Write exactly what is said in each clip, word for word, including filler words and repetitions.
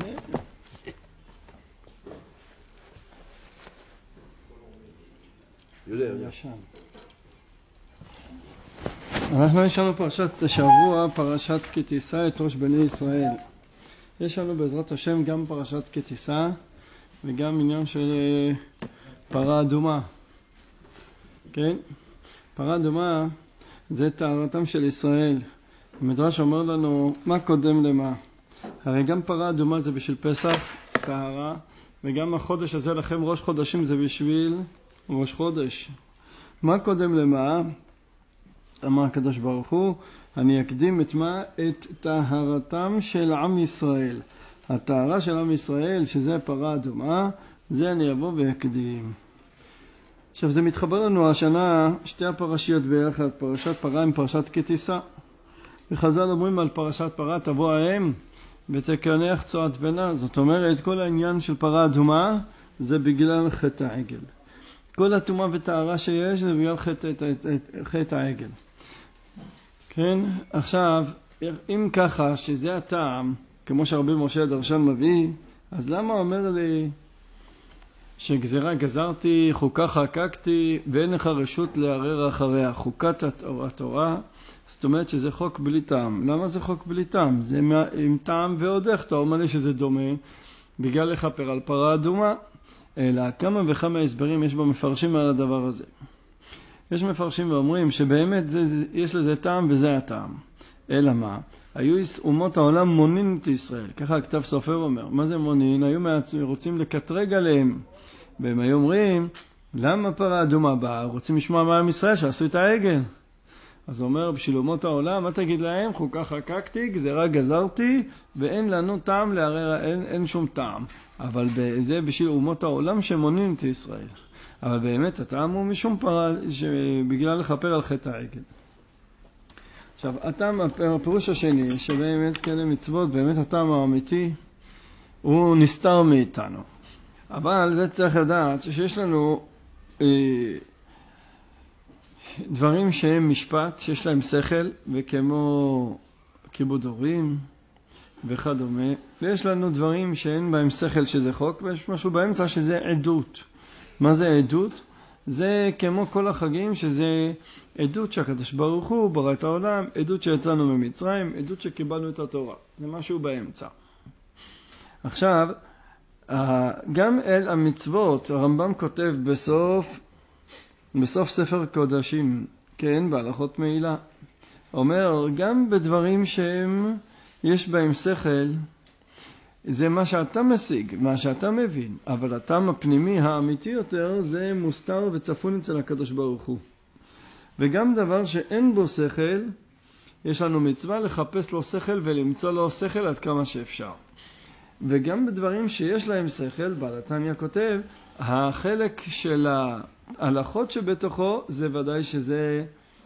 ישן. אנחנו יש לנו פרשת השבוע, פרשת כי תישא את ראש בני ישראל. יש לנו בעזרת השם גם פרשת כי תישא וגם עניין של פרה אדומה. כן? פרה אדומה זה טהרתם של ישראל. המדרש אומר לנו מה קודם למה. הרי גם פרה אדומה זה בשביל פסח, טהרה, וגם החודש הזה לכם ראש חודשים זה בשביל ראש חודש. מה קודם למה? אמר הקדוש ברוך הוא, אני אקדים את מה? את טהרתם של עם ישראל. הטהרה של עם ישראל, שזה פרה אדומה, זה אני אבוא ואקדים. עכשיו זה מתחבר לנו השנה שתי הפרשיות ביחד, פרשת פרה עם פרשת כי תישא. וחז"ל אומרים על פרשת פרה תבוא האם ותקנח צואת בנה. זאת אומרת כל העניין של פרה אדומה זה בגלל חטא העגל. כל הטומאה וטהרה שיש זה בגלל חטא, חטא העגל. כן? עכשיו, אם ככה שזה הטעם, כמו שהרבי משה דרשן מביא, אז למה אומר לי שגזירה גזרתי, חוקה חקקתי, ואין לך רשות לערער אחריה, חוקת התורה, זאת אומרת שזה חוק בלי טעם. למה זה חוק בלי טעם? זה עם טעם ועוד איך, אתה אומר לי שזה דומה, בגלל לכפר על פרה אדומה, אלא כמה וכמה הסברים יש במפרשים על הדבר הזה. יש מפרשים ואומרים שבאמת זה, זה, יש לזה טעם וזה הטעם. אלא מה? היו אומות העולם מונין את ישראל. ככה הכתב סופר אומר. מה זה מונין? היו רוצים לקטרג עליהם. והם היו אומרים, למה פרה אדומה באה? רוצים לשמוע מה עם ישראל שעשו את העגל. אז הוא אומר, בשביל אומות העולם, מה תגיד להם? חוקה חקקתי, גזירה גזרתי, ואין לנו טעם לערער, אין, אין שום טעם. אבל זה בשביל אומות העולם שמונין את ישראל. אבל באמת הטעם הוא משום פרה, בגלל לכפר על חטא העגל. עכשיו, הטעם, הפירוש השני, שבאמת כאלה מצוות, באמת הטעם האמיתי, הוא נסתר מאיתנו. אבל זה צריך לדעת שיש לנו אה, דברים שהם משפט, שיש להם שכל, וכמו כיבוד הורים וכדומה, ויש לנו דברים שאין בהם שכל שזה חוק, ויש משהו באמצע שזה עדות. מה זה עדות? זה כמו כל החגים שזה עדות שהקדוש ברוך הוא ברא את העולם, עדות שיצאנו ממצרים, עדות שקיבלנו את התורה. זה משהו באמצע. עכשיו, גם אל המצוות, הרמב"ם כותב בסוף, בסוף ספר קודשים, כן, בהלכות מעילה, אומר, גם בדברים שהם, יש בהם שכל, זה מה שאתה משיג, מה שאתה מבין, אבל הטעם הפנימי האמיתי יותר זה מוסתר וצפון אצל הקדוש ברוך הוא. וגם דבר שאין בו שכל, יש לנו מצווה לחפש לו שכל ולמצוא לו שכל עד כמה שאפשר. וגם בדברים שיש להם שכל, בעל התניא כותב, החלק של ההלכות שבתוכו זה ודאי שזה,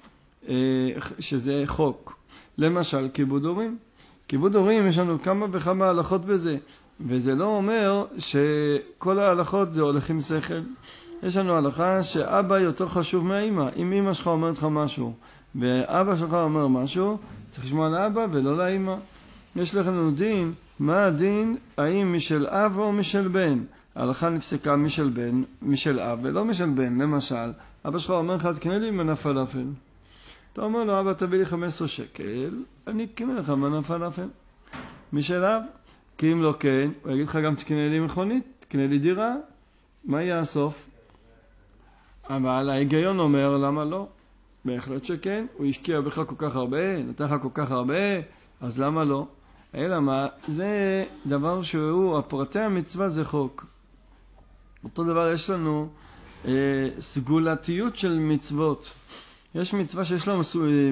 שזה חוק. למשל, כיבוד הורים. כיבוד הורים יש לנו כמה וכמה הלכות בזה, וזה לא אומר שכל ההלכות זה הולך עם שכל. יש לנו הלכה שאבא יותר חשוב מהאמא. אם אמא שלך אומרת לך משהו, ואבא שלך אומר משהו, צריך לשמוע לאבא ולא לאמא. יש לנו דין, מה הדין, האם משל אב או משל בן? ההלכה נפסקה משל בן, משל אב ולא משל בן. למשל, אבא שלך אומר לך, תקנה לי מנה פלאפל. אתה אומר לו, אבא תביא לי חמישה עשר שקל, אני אקנה לך מנה פלאפל. משל אב, כי אם לא כן, הוא יגיד לך גם תקנה לי מכונית, תקנה לי דירה, מה יהיה הסוף? אבל ההיגיון אומר, למה לא? בהחלט שכן, הוא השקיע בך כל כך הרבה, נתן לך כל כך הרבה, אז למה לא? אלא מה? זה דבר שהוא, הפרטי המצווה זה חוק. אותו דבר יש לנו אה, סגולתיות של מצוות. יש מצווה שיש לה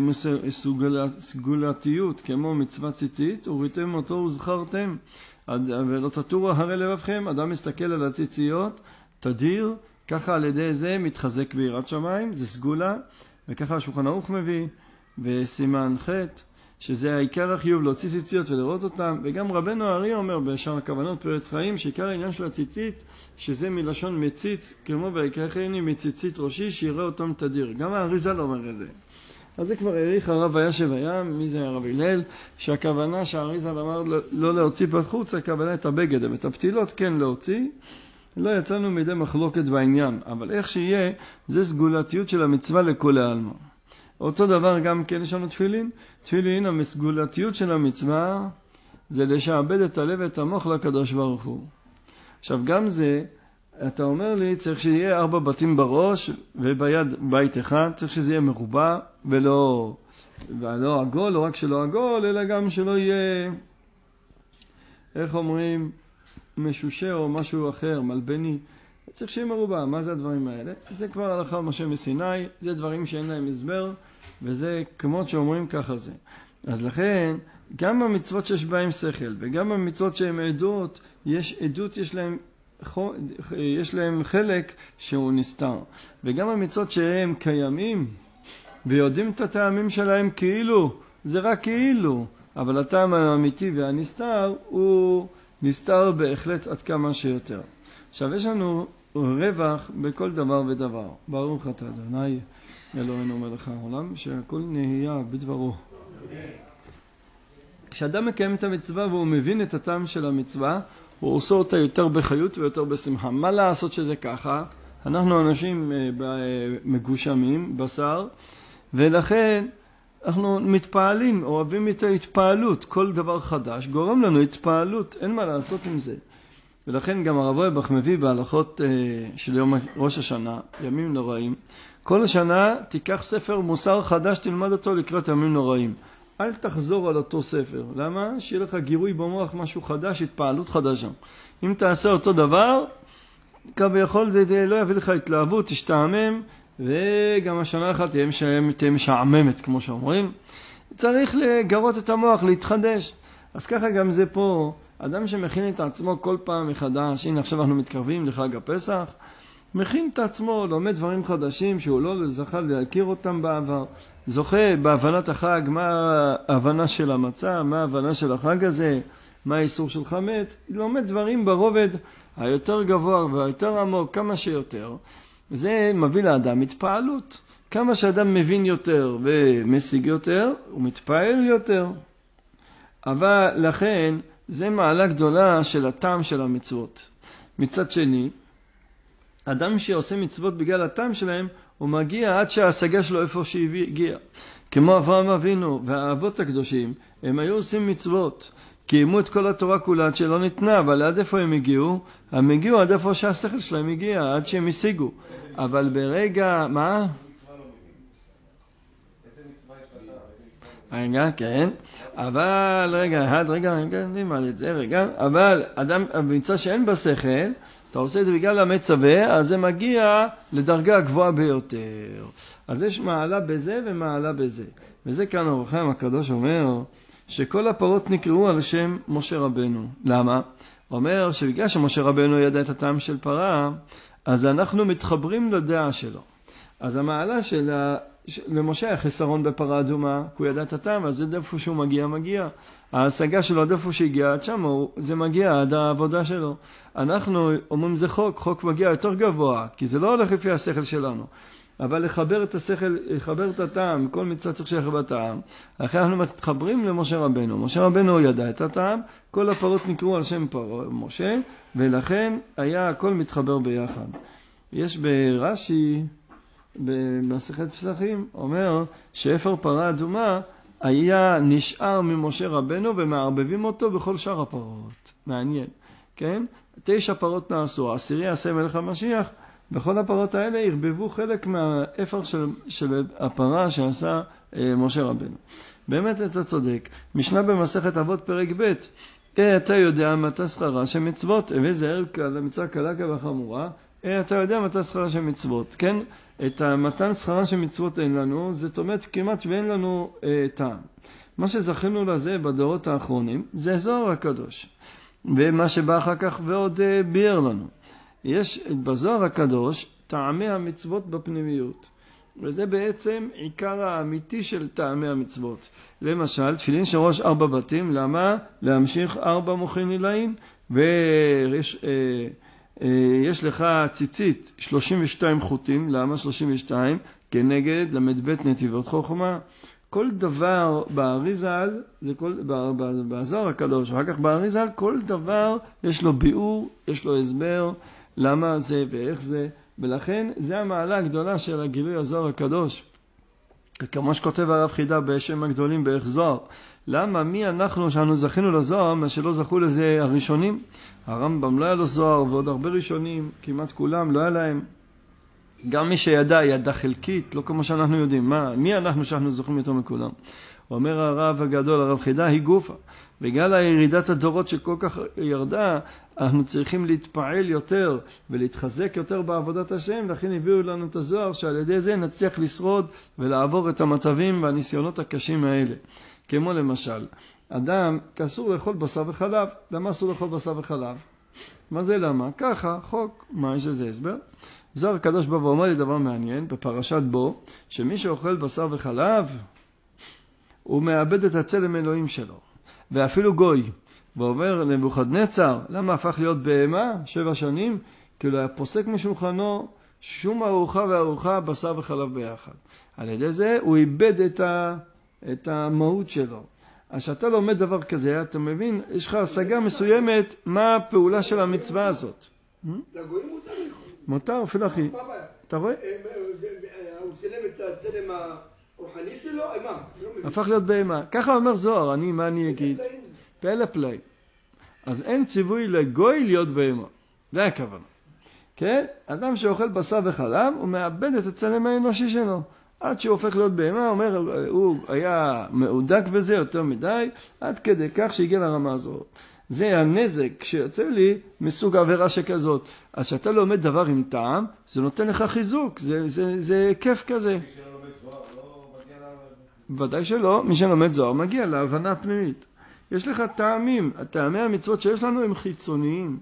סגולתיות, כמו מצווה ציצית, וראיתם אותו וזכרתם, ולא תטורו הרי לבבכם. אדם מסתכל על הציציות, תדיר, ככה על ידי זה מתחזק ביראת שמיים, זה סגולה, וככה השולחן ערוך מביא, בסימן ח' שזה העיקר החיוב להוציא ציציות ולראות אותם, וגם רבנו הארי אומר בשאר הכוונות פרץ חיים, שעיקר העניין של הציצית, שזה מלשון מציץ, כמו בעיקר חייני מציצית ראשי, שיראה אותם תדיר. גם האריז'ל אומר את זה. אז זה כבר העריך הרב הישב הים, מי זה הרב הלל, שהכוונה שהאריז"ל אמר לא להוציא בחוץ, הכוונה את הבגד, את הפתילות כן להוציא, לא יצאנו מידי מחלוקת בעניין, אבל איך שיהיה, זה סגולתיות של המצווה לכל העלמא. אותו דבר גם כן יש לנו תפילין, תפילין, המסגולתיות של המצווה, זה לשעבד את הלב ואת המוח לקדוש ברוך הוא. עכשיו גם זה, אתה אומר לי, צריך שיהיה ארבע בתים בראש, וביד בית אחד, צריך שזה יהיה מרובע, ולא, ולא עגול, לא רק שלא עגול, אלא גם שלא יהיה, איך אומרים, משושה או משהו אחר, מלבני. צריך שיהיה מרובע. מה זה הדברים האלה? זה כבר הלכה משה מסיני, זה דברים שאין להם הסבר, וזה כמו שאומרים ככה זה. אז לכן, גם המצוות שיש בהם שכל, וגם המצוות שהן עדות, יש עדות, יש להם, יש להם חלק שהוא נסתר. וגם המצוות שהם קיימים, ויודעים את הטעמים שלהם כאילו, זה רק כאילו, אבל הטעם האמיתי והנסתר הוא נסתר בהחלט עד כמה שיותר. עכשיו יש לנו רווח בכל דבר ודבר. ברוך אתה אדוני אלוהינו מלך העולם, שהכל נהיה בדברו. כשאדם מקיים את המצווה והוא מבין את הטעם של המצווה, הוא עושה אותה יותר בחיות ויותר בשמחה. מה לעשות שזה ככה? אנחנו אנשים מגושמים, בשר, ולכן אנחנו מתפעלים, אוהבים את ההתפעלות. כל דבר חדש גורם לנו התפעלות, אין מה לעשות עם זה. ולכן גם הרב אוירבך מביא בהלכות של יום ראש השנה, ימים נוראים. כל השנה תיקח ספר מוסר חדש, תלמד אותו לקראת ימים נוראים. אל תחזור על אותו ספר. למה? שיהיה לך גירוי במוח, משהו חדש, התפעלות חדשה. אם תעשה אותו דבר, כביכול זה לא יביא לך התלהבות, תשתעמם, וגם השנה אחת תהיה, משעממת, תהיה משעממת, כמו שאומרים. צריך לגרות את המוח, להתחדש. אז ככה גם זה פה, אדם שמכין את עצמו כל פעם מחדש, הנה עכשיו אנחנו מתקרבים לחג הפסח, מכין את עצמו, לומד דברים חדשים שהוא לא זכה להכיר אותם בעבר, זוכה בהבנת החג, מה ההבנה של המצה, מה ההבנה של החג הזה, מה האיסור של חמץ, לומד דברים ברובד היותר גבוה והיותר עמוק, כמה שיותר. זה מביא לאדם התפעלות. כמה שאדם מבין יותר ומשיג יותר, הוא מתפעל יותר. אבל לכן, זה מעלה גדולה של הטעם של המצוות. מצד שני, אדם שעושה מצוות בגלל הטעם שלהם, הוא מגיע עד שההשגה שלו איפה שהגיע. כמו אברהם אבינו והאבות הקדושים, הם היו עושים מצוות. קיימו את כל התורה כולה עד שלא ניתנה, אבל עד איפה הם הגיעו? הם הגיעו עד איפה שהשכל שלהם הגיע, עד שהם השיגו. אבל ברגע, מה? רגע, כן. אבל, רגע, אחד, רגע, רגע, נאמר את זה, רגע. אבל אדם, המצווה שאין בשכל, אתה עושה את זה בגלל המצווה, אז זה מגיע לדרגה הגבוהה ביותר. אז יש מעלה בזה ומעלה בזה. וזה כאן אור החיים הקדוש אומר, שכל הפרות נקראו על שם משה רבנו. למה? הוא אומר שבגלל שמשה רבנו ידע את הטעם של פרה, אז אנחנו מתחברים לדעה שלו. אז המעלה של ה... למשה היה חסרון בפרה אדומה, כי הוא ידע את הטעם, אז זה איפה שהוא מגיע, מגיע. ההשגה שלו עד איפה שהגיע, עד שם הוא, זה מגיע עד העבודה שלו. אנחנו אומרים זה חוק, חוק מגיע יותר גבוה, כי זה לא הולך לפי השכל שלנו. אבל לחבר את השכל, לחבר את הטעם, כל מצווה צריך שיחבר בטעם. אחרי אנחנו מתחברים למשה רבנו. משה רבנו ידע את הטעם, כל הפרות נקראו על שם פר... משה, ולכן היה הכל מתחבר ביחד. יש ברש"י, במסכת פסחים, אומר שאפר פרה אדומה היה נשאר ממשה רבנו ומערבבים אותו בכל שאר הפרות. מעניין, כן? תשע פרות נעשו, עשירי עשה מלך המשיח, בכל הפרות האלה הרבבו חלק מהאפר של, של הפרה שעשה אה, משה רבנו. באמת אתה צודק. משנה במסכת אבות פרק ב', אה, אתה יודע מתי שכרה שמצוות, וזה ערך למצווה קלה כבחמורה, אה, אתה יודע מתי שכרה שמצוות, כן? את המתן שכרה שמצוות אין לנו, זאת אומרת כמעט ואין לנו אה, טעם. מה שזכינו לזה בדורות האחרונים, זה זוהר הקדוש. ומה שבא אחר כך ועוד אה, ביאר לנו. יש בזוהר הקדוש טעמי המצוות בפנימיות. וזה בעצם עיקר האמיתי של טעמי המצוות. למשל, תפילין של ראש ארבע בתים, למה? להמשיך ארבע מוחין עילאים, ויש אה, אה, יש לך ציצית שלושים ושתיים חוטים, למה שלושים ושתיים? כנגד למד ב' נתיבות חוכמה. כל דבר באריזל, זה כל, בזוהר הקדוש, ואחר כך באריזל, כל דבר יש לו ביאור, יש לו הסבר, למה זה ואיך זה, ולכן זה המעלה הגדולה של הגילוי הזוהר הקדוש. כמו שכותב הרב חידה בשם הגדולים באיך זוהר. למה? מי אנחנו שאנו זכינו לזוהר, מה שלא זכו לזה הראשונים? הרמב"ם לא היה לו זוהר, ועוד הרבה ראשונים, כמעט כולם, לא היה להם. גם מי שידע, ידע חלקית, לא כמו שאנחנו יודעים. מה? מי אנחנו שאנחנו זוכים יותר מכולם? הוא אומר הרב הגדול, הרב חידה, היא גופה. בגלל הירידת הדורות שכל כך ירדה, אנחנו צריכים להתפעל יותר ולהתחזק יותר בעבודת השם, לכן הביאו לנו את הזוהר שעל ידי זה נצליח לשרוד ולעבור את המצבים והניסיונות הקשים האלה. כמו למשל, אדם אסור לאכול בשר וחלב. למה אסור לאכול בשר וחלב? מה זה למה? ככה, חוק. מה יש לזה הסבר? זוהר הקדוש בא ואומר לי דבר מעניין בפרשת בו, שמי שאוכל בשר וחלב הוא מאבד את הצלם אלוהים שלו. ואפילו גוי, ועובר נבוכדנצר, למה הפך להיות בהמה שבע שנים? כי הוא היה פוסק משולחנו שום ארוחה וארוחה בשר וחלב ביחד. על ידי זה הוא איבד את, ה, את המהות שלו. אז שאתה לומד דבר כזה, אתה מבין, יש לך השגה מסוימת מה הפעולה של המצווה הזאת. לגויים מותר לאכול. מותר, אפילו אחי. אתה רואה? הוא צילם את הצלם הרוחני שלו, מה? הפך להיות בהמה. ככה אומר זוהר, אני, מה אני אגיד? פלא פלא. אז אין ציווי לגוי להיות בהמה. זה הכוונה. כן? אדם שאוכל בשר וחלב, הוא מאבד את הצלם האנושי שלו. עד שהוא הופך להיות בהמה, אומר, הוא היה מעודק בזה יותר מדי, עד כדי כך שהגיע לרמה הזאת. זה הנזק שיוצא לי מסוג עבירה שכזאת. אז שאתה לומד דבר עם טעם, זה נותן לך חיזוק, זה, זה, זה כיף כזה. מי שלומד זוהר לא מגיע להבנה? ודאי שלא, מי שלומד זוהר מגיע להבנה פנימית. יש לך טעמים, הטעמי המצוות שיש לנו הם חיצוניים.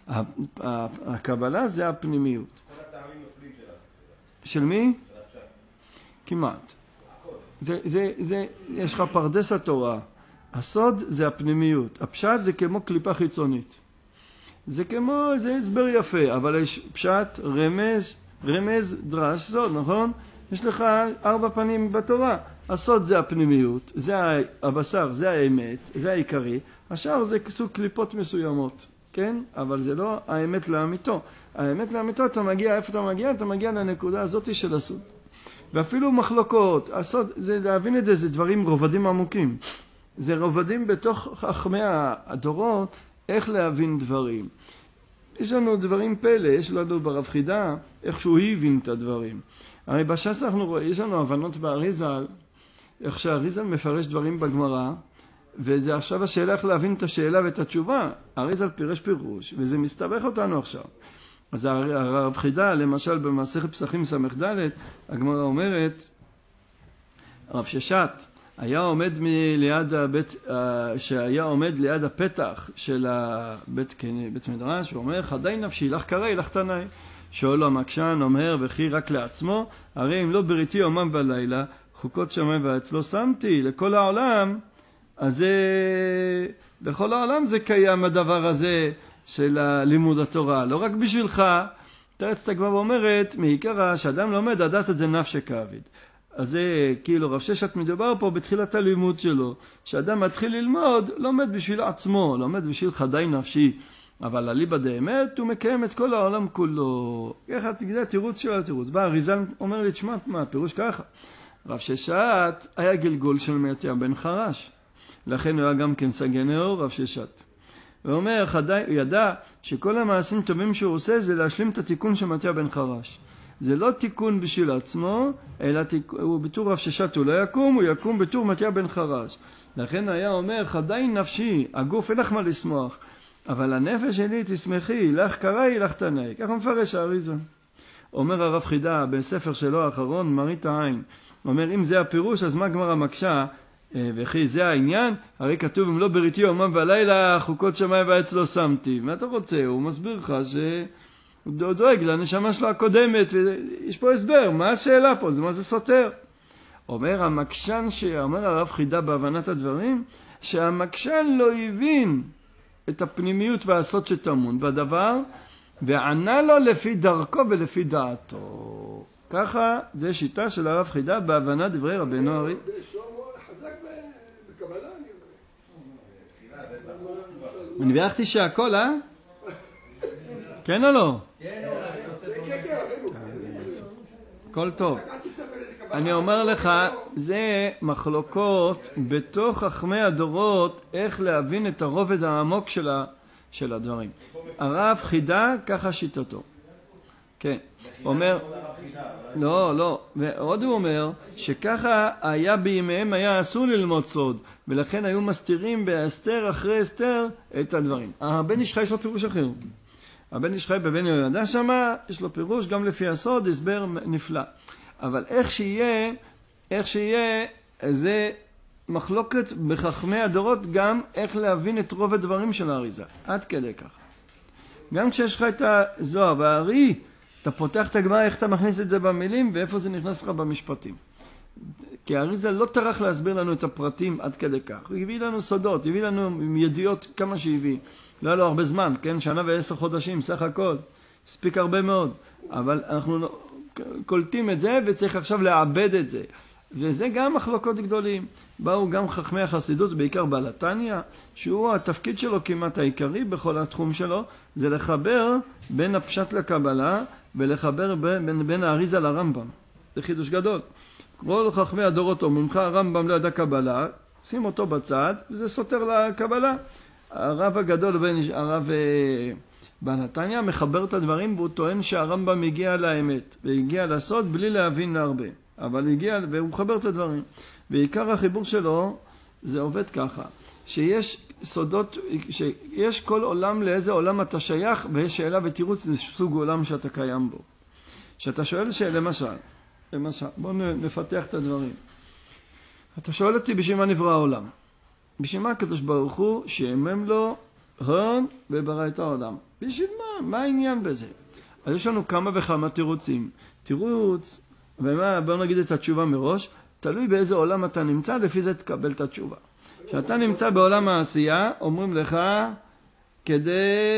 הקבלה זה הפנימיות. כל הטעמים נופלים שלה. של מי? של הפשט. כמעט. הכל. זה, זה, זה, יש לך פרדס התורה. הסוד זה הפנימיות. הפשט זה כמו קליפה חיצונית. זה כמו, זה הסבר יפה, אבל יש פשט, רמז, רמז, דרש, סוד, נכון? יש לך ארבע פנים בתורה. הסוד זה הפנימיות, זה הבשר, זה האמת, זה העיקרי. השאר זה סוג קליפות מסוימות, כן? אבל זה לא האמת לאמיתו. האמת לאמיתו, אתה מגיע, איפה אתה מגיע? אתה מגיע לנקודה הזאת של הסוד. ואפילו מחלוקות, הסוד, זה, להבין את זה, זה דברים רובדים עמוקים. זה רובדים בתוך חכמי הדורות, איך להבין דברים. יש לנו דברים פלא, יש לנו ברב חידה, איך שהוא הבין את הדברים. הרי בש"ס אנחנו רואים, יש לנו הבנות באריזל, איך שהאריזל מפרש דברים בגמרא, וזה עכשיו השאלה איך להבין את השאלה ואת התשובה. האריזל פירש פירוש, וזה מסתבך אותנו עכשיו. אז הרב חידה, למשל במסכת פסחים סמך ד', הגמרא אומרת, הרב ששת, היה עומד ליד הבית, שהיה עומד ליד הפתח של הבית בית מדרש, הוא אומר, חדי נפשי, לך קראי, לך תנאי. שואל לו המקשן, אומר, וכי רק לעצמו, הרי אם לא בריתי יומם ולילה, חוקות שמיים וארץ לא שמתי, לכל העולם, אז זה, לכל העולם זה קיים הדבר הזה של לימוד התורה, לא רק בשבילך. תרצת כבר אומרת, מעיקרה, שאדם לומד, הדעת את זה נפשי כעביד. אז זה כאילו רב ששת מדובר פה בתחילת הלימוד שלו, שאדם מתחיל ללמוד, לומד בשביל עצמו, לומד בשביל חדי נפשי, אבל אליבא דאמת הוא מקיים את כל העולם כולו. ככה תגדה תירוץ של התירוץ. בא אריזל אומר לי, תשמע, מה, הפירוש ככה. רב ששת היה גלגול של מתיה בן חרש, לכן הוא היה גם כן סגן נאור, רב ששת. הוא אומר, חדי, הוא ידע שכל המעשים טובים שהוא עושה זה להשלים את התיקון של מתיה בן חרש. זה לא תיקון בשביל עצמו, אלא תיק... הוא בתור רב ששת הוא לא יקום, הוא יקום בתור מתיה בן חרש. לכן היה אומר, חדי נפשי, הגוף אין לך מה לשמוח, אבל הנפש שלי תשמחי, לך קראי, לך תנאי. ככה מפרש האריזה. אומר הרב חידה בספר שלו האחרון, מראית העין, אומר, אם זה הפירוש, אז מה גמרא מקשה? וכי זה העניין? הרי כתוב, אם לא בריתי יומם ולילה, חוקות שמיים וארץ לא שמתי. מה אתה רוצה? הוא מסביר לך ש... הוא דואג לנשמה שלו הקודמת, ויש פה הסבר, מה השאלה פה? זה מה זה סותר? אומר המקשן, שאומר הרב חידה בהבנת הדברים, שהמקשן לא הבין את הפנימיות והסוד שטמון בדבר, וענה לו לפי דרכו ולפי דעתו. ככה זה שיטה של הרב חידה בהבנת דברי רבנו ארי. זה שלמה חזק בקבלה, אני אומר. אני בירכתי שהכל, אה? כן או לא? כן, כן, כן, הכל טוב. אל תספר איזה קבלה. אני אומר לך, זה מחלוקות בתוך חכמי הדורות, איך להבין את הרובד העמוק של, ה, של הדברים. הרב חידה, ככה שיטתו. כן, הוא אומר, לא, לא, ועוד הוא אומר, שככה היה בימיהם, היה אסור ללמוד סוד, ולכן היו מסתירים באסתר אחרי אסתר את הדברים. הבן איש חי יש לו פירוש אחר. הבן איש חי בבן יהודה שמה, יש לו פירוש גם לפי הסוד, הסבר נפלא. אבל איך שיהיה, איך שיהיה, זה מחלוקת בחכמי הדורות גם איך להבין את רוב הדברים של האריזה. עד כדי כך. גם כשיש לך את הזוהר והארי, אתה פותח את הגמרא, איך אתה מכניס את זה במילים, ואיפה זה נכנס לך במשפטים. כי האריזה לא טרח להסביר לנו את הפרטים עד כדי כך. הוא הביא לנו סודות, הביא לנו ידיעות כמה שהביא. לא היה לו הרבה זמן, כן? שנה ועשר חודשים, סך הכל. הספיק הרבה מאוד. אבל אנחנו קולטים את זה, וצריך עכשיו לעבד את זה. וזה גם מחלוקות גדולים. באו גם חכמי החסידות, בעיקר בעל התניא, שהוא התפקיד שלו כמעט העיקרי בכל התחום שלו, זה לחבר בין הפשט לקבלה, ולחבר בין, בין, בין האריזה לרמב"ם. זה חידוש גדול. כל חכמי הדורות אומרים לך, הרמב"ם לא ידע קבלה, שים אותו בצד, וזה סותר לקבלה. הרב הגדול, הרב בעל התניא, מחבר את הדברים, והוא טוען שהרמב"ם הגיע לאמת, והגיע לסוד בלי להבין הרבה. אבל הגיע, והוא מחבר את הדברים. ועיקר החיבור שלו, זה עובד ככה, שיש סודות, שיש כל עולם לאיזה עולם אתה שייך, ויש שאלה ותירוץ, זה סוג עולם שאתה קיים בו. שאתה שואל שאלה, למשל, למשל, בואו נפתח את הדברים. אתה שואל אותי בשביל מה נברא העולם. בשביל מה הקדוש ברוך הוא שימם לו הון וברא את העולם. בשביל מה? מה העניין בזה? אז יש לנו כמה וכמה תירוצים. תירוץ, ומה, בואו נגיד את התשובה מראש, תלוי באיזה עולם אתה נמצא, לפי זה תקבל את התשובה. כשאתה נמצא בעולם העשייה, אומרים לך, כדי,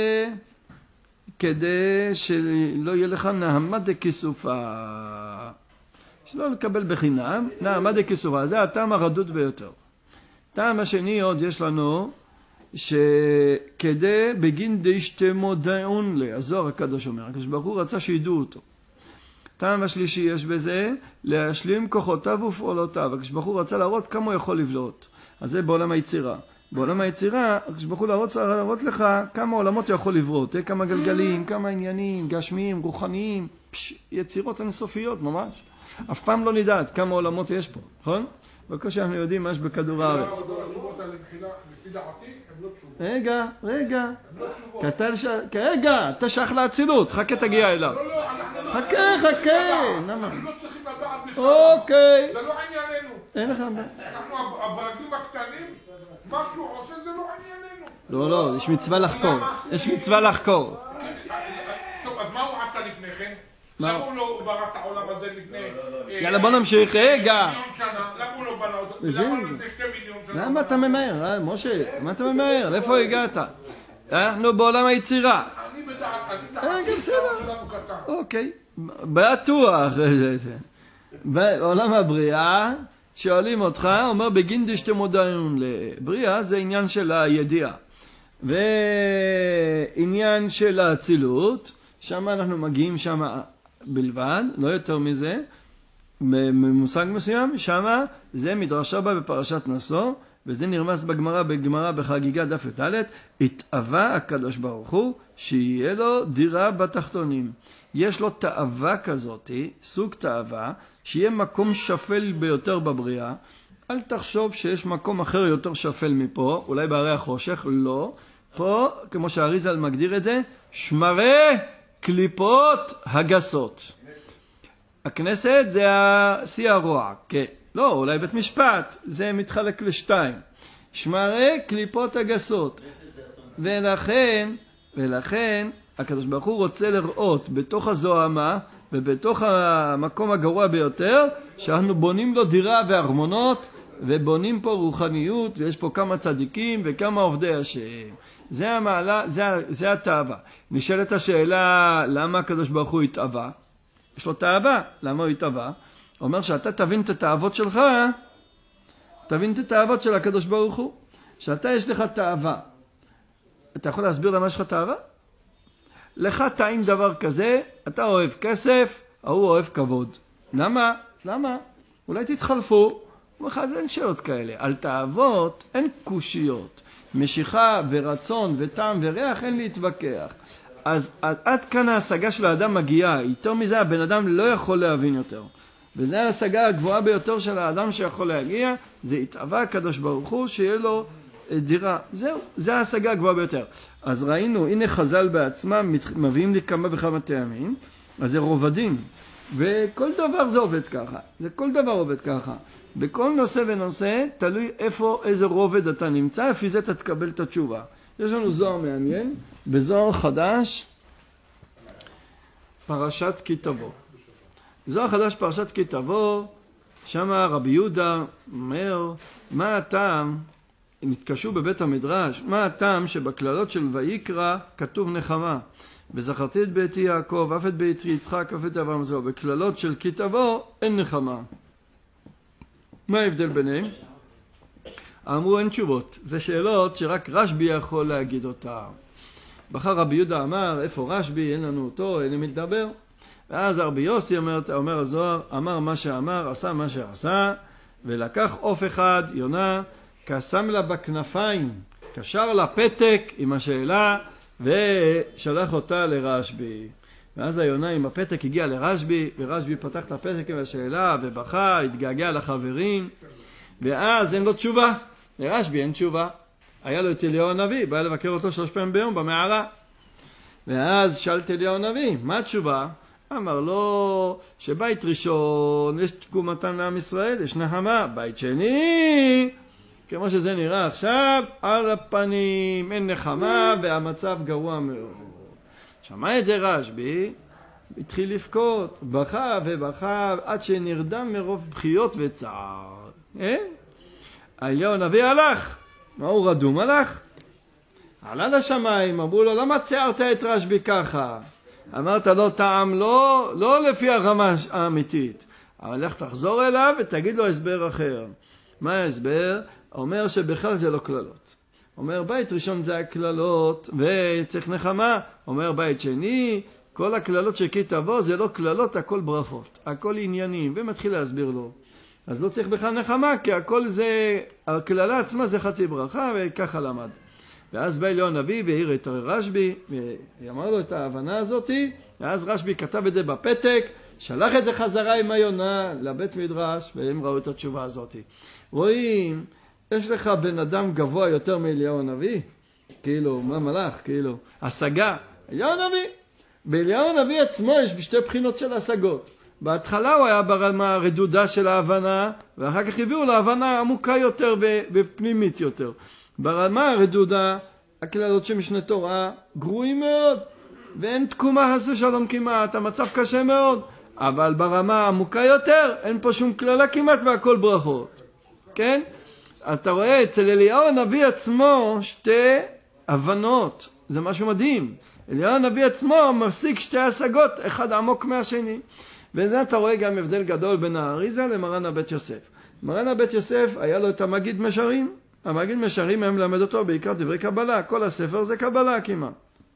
כדי שלא יהיה לך נעמה דכיסופה. שלא לקבל בחינם, נעמה דכיסופה. זה הטעם הרדוד ביותר. טעם השני עוד יש לנו, שכדי בגין דשתמו דאון לה, הזוהר הקדוש אומר, הקדוש ברוך הוא רצה שידעו אותו. טעם השלישי יש בזה, להשלים כוחותיו ופעולותיו. הקדוש ברוך הוא רצה להראות כמה הוא יכול לבלוט. אז זה בעולם היצירה. בעולם היצירה, הקדוש ברוך הוא להראות, להראות לך כמה עולמות הוא יכול לברות, כמה גלגלים, כמה עניינים, גשמיים, רוחניים, פש, יצירות אינסופיות ממש. אף פעם לא נדעת כמה עולמות יש פה, נכון? בקושי אנחנו יודעים מה יש בכדור הארץ. לפי דעתי, הם לא תשובות. רגע, רגע. הם לא תשובות. רגע, אתה שייך לאצילות, חכה תגיע אליו. לא, לא, אנחנו... חכה, חכה. אנחנו לא צריכים לדעת בכלל. אוקיי. זה לא ענייננו. אין לך... אנחנו הברגים הקטנים, מה שהוא עושה זה לא ענייננו. לא, לא, יש מצווה לחקור. יש מצווה לחקור. טוב, אז מה הוא עשה לפני כן? למה הוא לא ברא את העולם הזה לפני... יאללה, בוא נמשיך, רגע. מיליון שנה, למה הוא לא ברא אותו? למה לפני שתי מיליון שנה? למה אתה ממהר, משה? מה אתה ממהר? לאיפה הגעת? אנחנו בעולם היצירה. אני בדעת, אני אה, דעת, גם בסדר. שלנו קטן. אוקיי, בטוח. בעולם הבריאה, שואלים אותך, אומר בגין דשתמודעון לבריאה, זה עניין של הידיעה. ועניין של האצילות, שם אנחנו מגיעים שם בלבד, לא יותר מזה, במושג מסוים, שם זה מדרשה בה בפרשת נשוא, וזה נרמז בגמרא, בגמרא בחגיגה דף י"ד, התאווה הקדוש ברוך הוא שיהיה לו דירה בתחתונים. יש לו תאווה כזאת, סוג תאווה, שיהיה מקום שפל ביותר בבריאה. אל תחשוב שיש מקום אחר יותר שפל מפה, אולי בערי החושך, לא. פה, כמו שהאריזל מגדיר את זה, שמרי קליפות הגסות. הכנסת זה השיא הרוע, כן. לא, אולי בית משפט, זה מתחלק לשתיים. שמרי קליפות הגסות. ולכן, ולכן, הקדוש ברוך הוא רוצה לראות בתוך הזוהמה, ובתוך המקום הגרוע ביותר, שאנחנו בונים לו דירה וארמונות, ובונים פה רוחניות, ויש פה כמה צדיקים וכמה עובדי השם. זה המעלה, זה, זה התאווה. נשאלת השאלה, למה הקדוש ברוך הוא התאווה? יש לו תאווה. למה הוא יתאווה? הוא אומר שאתה תבין את התאוות שלך, תבין את התאוות של הקדוש ברוך הוא. שאתה יש לך תאווה. אתה יכול להסביר למה יש לך תאווה? לך טעים דבר כזה, אתה אוהב כסף, ההוא אוהב כבוד. למה? למה? אולי תתחלפו. אז אין שאלות כאלה. על תאוות אין קושיות. משיכה ורצון וטעם וריח אין להתווכח. אז עד כאן ההשגה של האדם מגיעה. איתו מזה הבן אדם לא יכול להבין יותר. וזו ההשגה הגבוהה ביותר של האדם שיכול להגיע. זה התאווה הקדוש ברוך הוא שיהיה לו דירה. זהו, זה ההשגה הגבוהה ביותר. אז ראינו, הנה חז"ל בעצמם מביאים לי כמה וכמה טעמים. אז זה רובדים. וכל דבר זה עובד ככה. זה כל דבר עובד ככה. בכל נושא ונושא, תלוי איפה, איזה רובד אתה נמצא, לפי זה אתה תקבל את התשובה. יש לנו זוהר מעניין, בזוהר חדש, פרשת כי תבוא. זוהר חדש, פרשת כי תבוא, שם רבי יהודה אומר, מה הטעם, הם התקשו בבית המדרש, מה הטעם שבכללות של ויקרא כתוב נחמה. וזכרתי את ביתי יעקב, אף את ביתי יצחק, אף את אברהם זהו. בכללות של כי תבוא, אין נחמה. מה ההבדל ביניהם? אמרו אין תשובות. זה שאלות שרק רשב"י יכול להגיד אותה. בחר רבי יהודה אמר, איפה רשב"י? אין לנו אותו, אין לי לדבר. ואז רבי יוסי אומר, אומר הזוהר, אמר מה שאמר, עשה מה שעשה, ולקח עוף אחד, יונה, קסם לה בכנפיים, קשר לה פתק עם השאלה, ושלח אותה לרשב"י. ואז היונה עם הפתק הגיע לרשב"י, ורשב"י פתח את הפתק עם השאלה, ובכה, התגעגע לחברים, ואז אין לו תשובה. לרשב"י אין תשובה. היה לו את אליהו הנביא, בא לבקר אותו שלוש פעמים ביום במערה. ואז שאלת אליהו הנביא, מה התשובה? אמר לו, שבית ראשון יש תקומתן לעם ישראל, יש נחמה. בית שני, כמו שזה נראה עכשיו, על הפנים אין נחמה, והמצב גרוע מאוד. שמע את זה רשב"י, התחיל לבכות, בכה ובכה, עד שנרדם מרוב בחיות וצער. אה? אליהו הנביא הלך. מה הוא רדום? הלך. עלה לשמיים, אמרו לו, למה צערת את רשב"י ככה? אמרת לו, טעם לא, לא לפי הרמה האמיתית. אבל לך תחזור אליו ותגיד לו הסבר אחר. מה ההסבר? אומר שבכלל זה לא כללות. אומר בית ראשון זה הכללות וצריך נחמה. אומר בית שני, כל הכללות שכי תבוא זה לא כללות, הכל ברכות, הכל עניינים. ומתחיל להסביר לו. אז לא צריך בכלל נחמה, כי הכל זה, הכללה עצמה זה חצי ברכה, וככה למד. ואז בא אליהו הנביא והעיר את רשב"י, ואמר לו את ההבנה הזאת, ואז רשב"י כתב את זה בפתק, שלח את זה חזרה עם היונה לבית מדרש, והם ראו את התשובה הזאת. רואים, יש לך בן אדם גבוה יותר מאליהו הנביא? כאילו, מה מלאך? כאילו, השגה. אליהו הנביא. באליהו הנביא עצמו יש בשתי בחינות של השגות. בהתחלה הוא היה ברמה הרדודה של ההבנה, ואחר כך הביאו להבנה עמוקה יותר ופנימית יותר. ברמה הרדודה, הכללות של משנה תורה גרועים מאוד, ואין תקומה חס ושלום כמעט, המצב קשה מאוד. אבל ברמה העמוקה יותר, אין פה שום כללה כמעט והכל ברכות. כן? אז אתה רואה, אצל אליהו הנביא עצמו שתי הבנות, זה משהו מדהים. אליהו הנביא עצמו מפסיק שתי השגות, אחד עמוק מהשני. וזה אתה רואה גם הבדל גדול בין האריזה למרן הבית יוסף. מרן הבית יוסף היה לו את המגיד משרים. המגיד משרים הם למד אותו בעיקר דברי קבלה. כל הספר זה קבלה כמעט.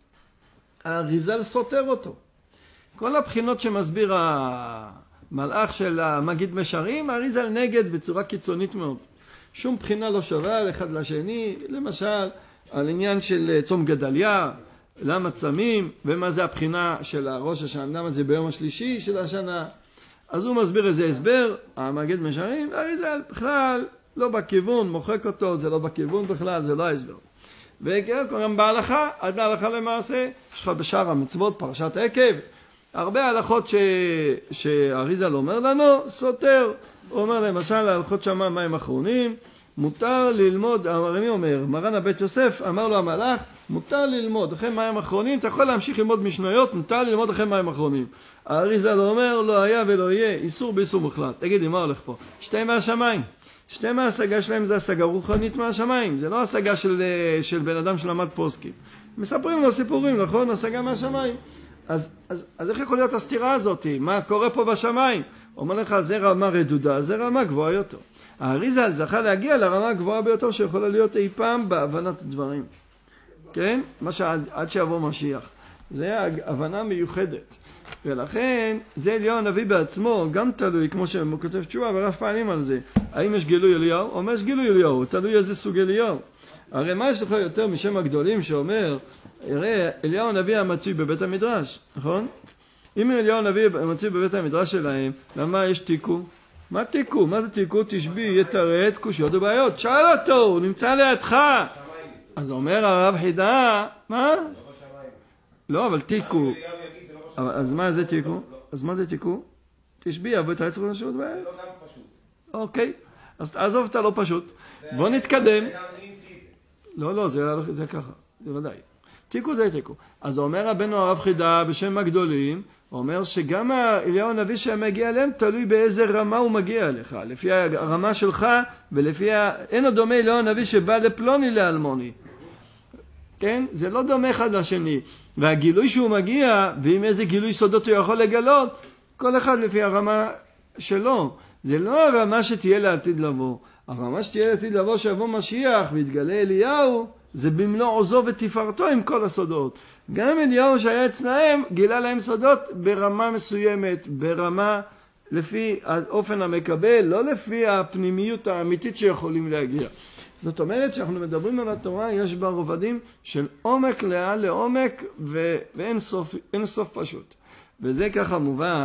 האריזה סותר אותו. כל הבחינות שמסביר המלאך של המגיד משרים, האריזה נגד בצורה קיצונית מאוד. שום בחינה לא שווה על אחד לשני. למשל, על עניין של צום גדליה, למה צמים, ומה זה הבחינה של הראש השנה, למה זה ביום השלישי של השנה. אז הוא מסביר איזה הסבר, המגיד משרים, האריזה בכלל לא בכיוון, מוחק אותו, זה לא בכיוון בכלל, זה לא ההסבר. וגם בהלכה, עד להלכה למעשה, יש לך בשאר המצוות, פרשת עקב, הרבה הלכות ש... שהאריזל אומר לנו, סותר. הוא אומר למשל, ההלכות שמה מים אחרונים, מותר ללמוד, הרמי אומר, מרן הבית יוסף אמר לו המלאך, מותר ללמוד אחרי מים אחרונים, אתה יכול להמשיך ללמוד משניות, מותר ללמוד אחרי מים אחרונים. האריזל אומר, לא היה ולא יהיה, איסור באיסור מוחלט. תגידי, מה הולך פה? שתי מהשמיים. שתי מההשגה שלהם זה השגה רוחנית מהשמיים, זה לא השגה של, של בן אדם שלמד פוסקים. מספרים לו סיפורים, נכון? השגה מהשמיים. אז, אז, אז איך יכול להיות הסתירה הזאת? מה קורה פה בשמיים? אומר לך, זה רמה רדודה, זה רמה גבוהה יותר. האריזל זכה להגיע לרמה הגבוהה ביותר שיכולה להיות אי פעם בהבנת הדברים. כן? מה שעד עד שיבוא משיח. זה הבנה מיוחדת. ולכן, זה אליהו הנביא בעצמו, גם תלוי, כמו שהוא כותב תשובה, ורב פעמים על זה. האם יש גילוי אליהו? הוא אומר, יש גילוי אליהו, תלוי איזה סוג אליהו. הרי מה יש לך יותר משם הגדולים שאומר, הרי אליהו הנביא המצוי בבית המדרש, נכון? אם אליהו הנביא המצוי בבית המדרש שלהם, למה יש תיקו? מה תיקו? מה זה תיקו? תשבי, יתרץ, קושיות ובעיות. שאל אותו, הוא נמצא לידך. אז אומר הרב חידה, מה? לא, אבל תיקו. אז מה זה תיקו? אז מה זה תיקו? תשבי, אבל תרץ קושיות ובעיות. זה לא גם פשוט. אוקיי, אז תעזוב את הלא פשוט. בוא נתקדם. לא, לא, זה ככה, זה ודאי. תיקו זה תיקו. אז אומר רבנו הרב חידה בשם הגדולים, אומר שגם אליהו הנביא שמגיע אליהם תלוי באיזה רמה הוא מגיע אליך, לפי הרמה שלך ולפי ה... אין עוד דומה אליהו הנביא שבא לפלוני לאלמוני. כן? זה לא דומה אחד לשני. והגילוי שהוא מגיע, ועם איזה גילוי סודות הוא יכול לגלות, כל אחד לפי הרמה שלו. זה לא הרמה שתהיה לעתיד לבוא. הרמה שתהיה לעתיד לבוא שיבוא משיח ויתגלה אליהו, זה במלוא עוזו ותפארתו עם כל הסודות. גם אליהו שהיה אצלהם גילה להם סודות ברמה מסוימת, ברמה לפי האופן המקבל, לא לפי הפנימיות האמיתית שיכולים להגיע. זאת אומרת שאנחנו מדברים על התורה, יש בה רובדים של עומק לעל לעומק ו... ואין סוף, אין סוף פשוט. וזה ככה מובא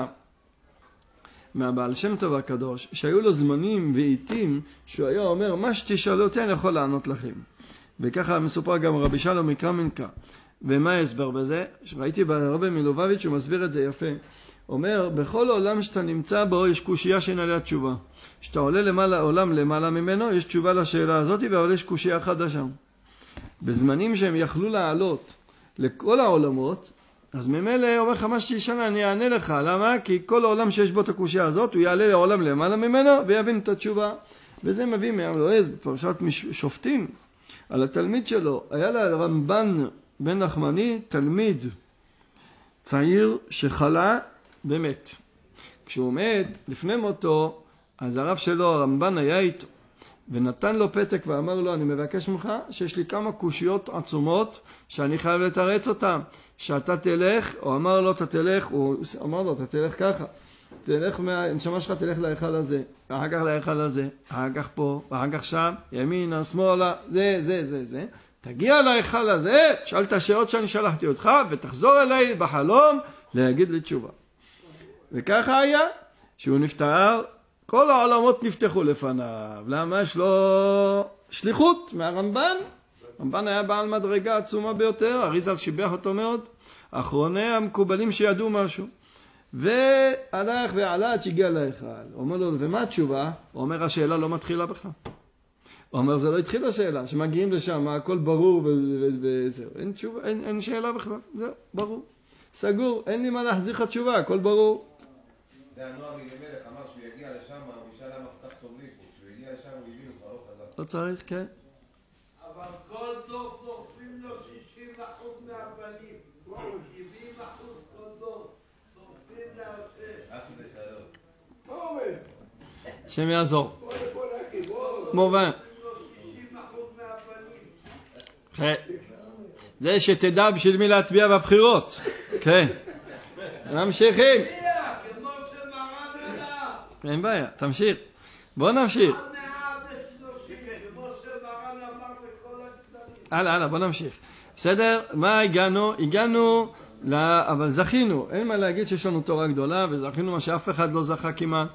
מהבעל שם טוב הקדוש, שהיו לו זמנים ועיתים שהוא היה אומר, מה שתשאלו אותי אני יכול לענות לכם. וככה מסופר גם רבי שלום מקרמנקה. ומה ההסבר בזה? ראיתי ברבי מלובביץ' הוא מסביר את זה יפה. אומר, בכל עולם שאתה נמצא בו יש קושייה שאין עליה תשובה. כשאתה עולה למעלה, עולם למעלה ממנו, יש תשובה לשאלה הזאת, אבל יש קושייה חדשה. בזמנים שהם יכלו לעלות לכל העולמות, אז ממילא אומר לך מה שתשאל אני אענה לך. למה? כי כל העולם שיש בו את הקושייה הזאת, הוא יעלה לעולם למעלה ממנו ויבין את התשובה. וזה מביא מהלועז בפרשת שופטים על התלמיד שלו. היה לה רמב"ן בן נחמני, תלמיד צעיר שחלה ומת. כשהוא מת, לפני מותו, אז הרב שלו, הרמב"ן, היה איתו, ונתן לו פתק ואמר לו, אני מבקש ממך שיש לי כמה קושיות עצומות שאני חייב לתרץ אותן. שאתה תלך, הוא אמר לו, אתה תלך, הוא אמר לו, אתה תלך ככה. תלך מהנשמה שלך, תלך להיכל הזה, ואחר כך להיכל הזה, אחר כך פה, ואחר כך שם, ימינה, שמאלה, זה, זה, זה, זה. תגיע להיכל הזה, תשאל את השאלות שאני שלחתי אותך, ותחזור אליי בחלום להגיד לי תשובה. וככה היה, שהוא נפטר, כל העולמות נפתחו לפניו. למה? יש לו שליחות מהרמב"ן. הרמב"ן היה בעל מדרגה עצומה ביותר, אריזל שיבח אותו מאוד, אחרוני המקובלים שידעו משהו. והלך ועלה עד שהגיע להיכל. הוא אומר לו, ומה התשובה? הוא אומר, השאלה לא מתחילה בך. הוא אומר, זה לא התחיל השאלה, שמגיעים לשם, הכל ברור וזהו. אין תשובה, אין, אין שאלה בכלל, זהו, ברור. סגור, אין לי מה להחזיר לך תשובה, הכל ברור. זה הנוער מלמלך אמר שהוא יגיע לשם, הוא ישאל למה פתח סובלים פה. כשהוא יגיע לשם הוא הבין אותך, לא חזר. לא צריך, כן. אבל כל דור שורפים לו שישים אחוז מהבנים. שבעים אחוז כל דור שורפים להשם. אסי לשלום. מה אומר? שם יעזור. בוא לפה להגיד, בוא. מובן. שישים אחוז מהבנים. כן. זה שתדע בשביל מי להצביע בבחירות. כן. ממשיכים. כמו שמרן אמר. אין בעיה, תמשיך. בוא נמשיך. עד מאה ושלושים, כמו שמרן אמר בכל הכללים. הלאה, הלאה, בוא נמשיך. בסדר? מה הגענו? הגענו, ל... אבל זכינו. אין מה להגיד שיש לנו תורה גדולה, וזכינו מה שאף אחד לא זכה כמעט.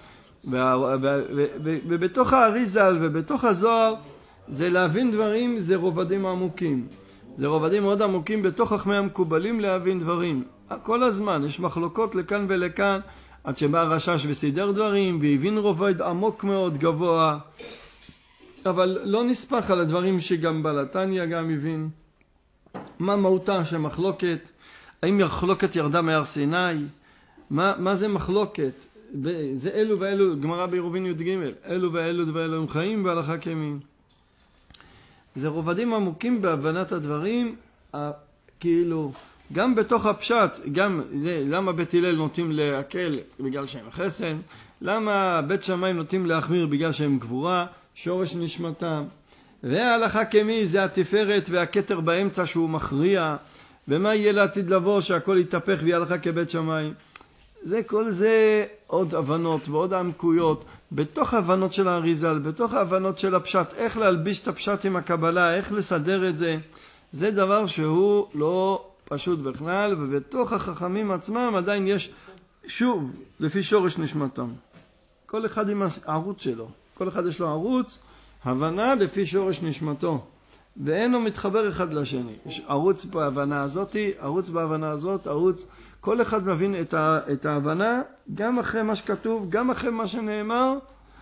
ובתוך האריזל ובתוך הזוהר, זה להבין דברים, זה רובדים עמוקים. זה רובדים מאוד עמוקים בתוך חכמי המקובלים להבין דברים. כל הזמן יש מחלוקות לכאן ולכאן, עד שבא רשש וסידר דברים, והבין רובד עמוק מאוד גבוה. אבל לא נספח על הדברים שגם בלתניה גם הבין. מה מהותה של מחלוקת? האם מחלוקת ירדה מהר סיני? מה, מה זה מחלוקת? זה אלו ואלו, גמרא בעירובין י"ג, אלו ואלו ואלו הם חיים בהלכה כימים. זה רובדים עמוקים בהבנת הדברים, כאילו גם בתוך הפשט, גם למה בית הלל נוטים להקל בגלל שהם חסד, למה בית שמאי נוטים להחמיר בגלל שהם גבורה, שורש נשמתם. וההלכה כמי זה התפארת והכתר באמצע שהוא מכריע, ומה יהיה לעתיד לבוא שהכל יתהפך ויהיה הלכה כבית שמאי. זה כל זה עוד הבנות ועוד עמקויות, בתוך ההבנות של האריזל, בתוך ההבנות של הפשט, איך להלביש את הפשט עם הקבלה, איך לסדר את זה, זה דבר שהוא לא פשוט בכלל, ובתוך החכמים עצמם עדיין יש, שוב, לפי שורש נשמתם. כל אחד עם הערוץ שלו, כל אחד יש לו ערוץ, הבנה לפי שורש נשמתו, ואינו מתחבר אחד לשני. יש ערוץ בהבנה הזאת, ערוץ בהבנה הזאת, ערוץ, כל אחד מבין את, ה, את ההבנה, גם אחרי מה שכתוב, גם אחרי מה שנאמר,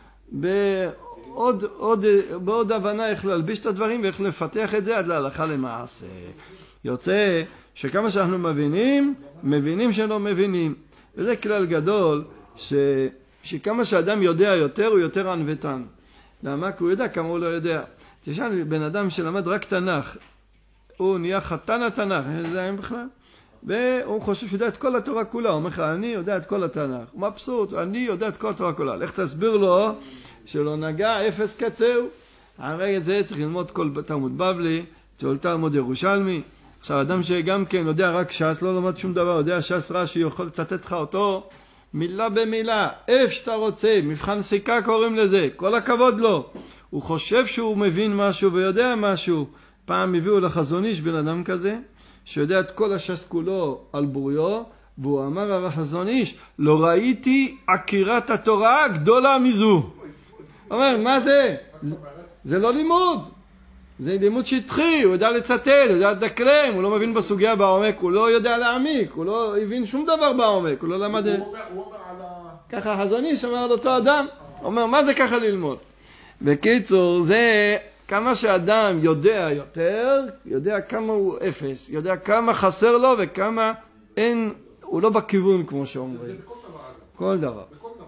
בעוד, עוד, בעוד הבנה איך להלביש את הדברים ואיך לפתח את זה עד להלכה למעשה. יוצא שכמה שאנחנו מבינים, מבינים שלא מבינים. וזה כלל גדול, ש, שכמה שאדם יודע יותר, הוא יותר ענוותן. למה? כי הוא יודע כמה הוא לא יודע. תשאל, בן אדם שלמד רק תנ"ך, הוא נהיה חתן התנ"ך, זה אין בכלל. והוא חושב שהוא יודע את כל התורה כולה, הוא אומר לך, אני יודע את כל התנ"ך. הוא מבסוט, אני יודע את כל התורה כולה. לך תסביר לו שלא נגע, אפס קצהו. הרגע את זה צריך ללמוד כל תלמוד בבלי, כל תלמוד ירושלמי. עכשיו, אדם שגם כן יודע רק ש"ס, לא לומד שום דבר, יודע ש"ס רש"י, יכול לצטט לך אותו, מילה במילה, איפה שאתה רוצה, מבחן סיכה קוראים לזה, כל הכבוד לו. הוא חושב שהוא מבין משהו ויודע משהו. פעם הביאו לחזון איש בן אדם כזה, שיודע את כל הש"ס כולו על בוריו, והוא אמר על החזון איש, לא ראיתי עקירת התורה גדולה מזו. הוא אומר, מה זה? זה, זה לא לימוד. זה לימוד שטחי, הוא יודע לצטט, הוא יודע לדקלם, הוא לא מבין בסוגיה בעומק, הוא לא יודע להעמיק, הוא לא הבין שום דבר בעומק, הוא לא למד... הוא אומר על ה... ככה החזון איש אמר על אותו אדם, הוא אומר, מה זה ככה ללמוד? בקיצור, זה כמה שאדם יודע יותר, יודע כמה הוא אפס, יודע כמה חסר לו וכמה אין, הוא לא בכיוון כמו שאומרים. זה בכל דבר. כל דבר.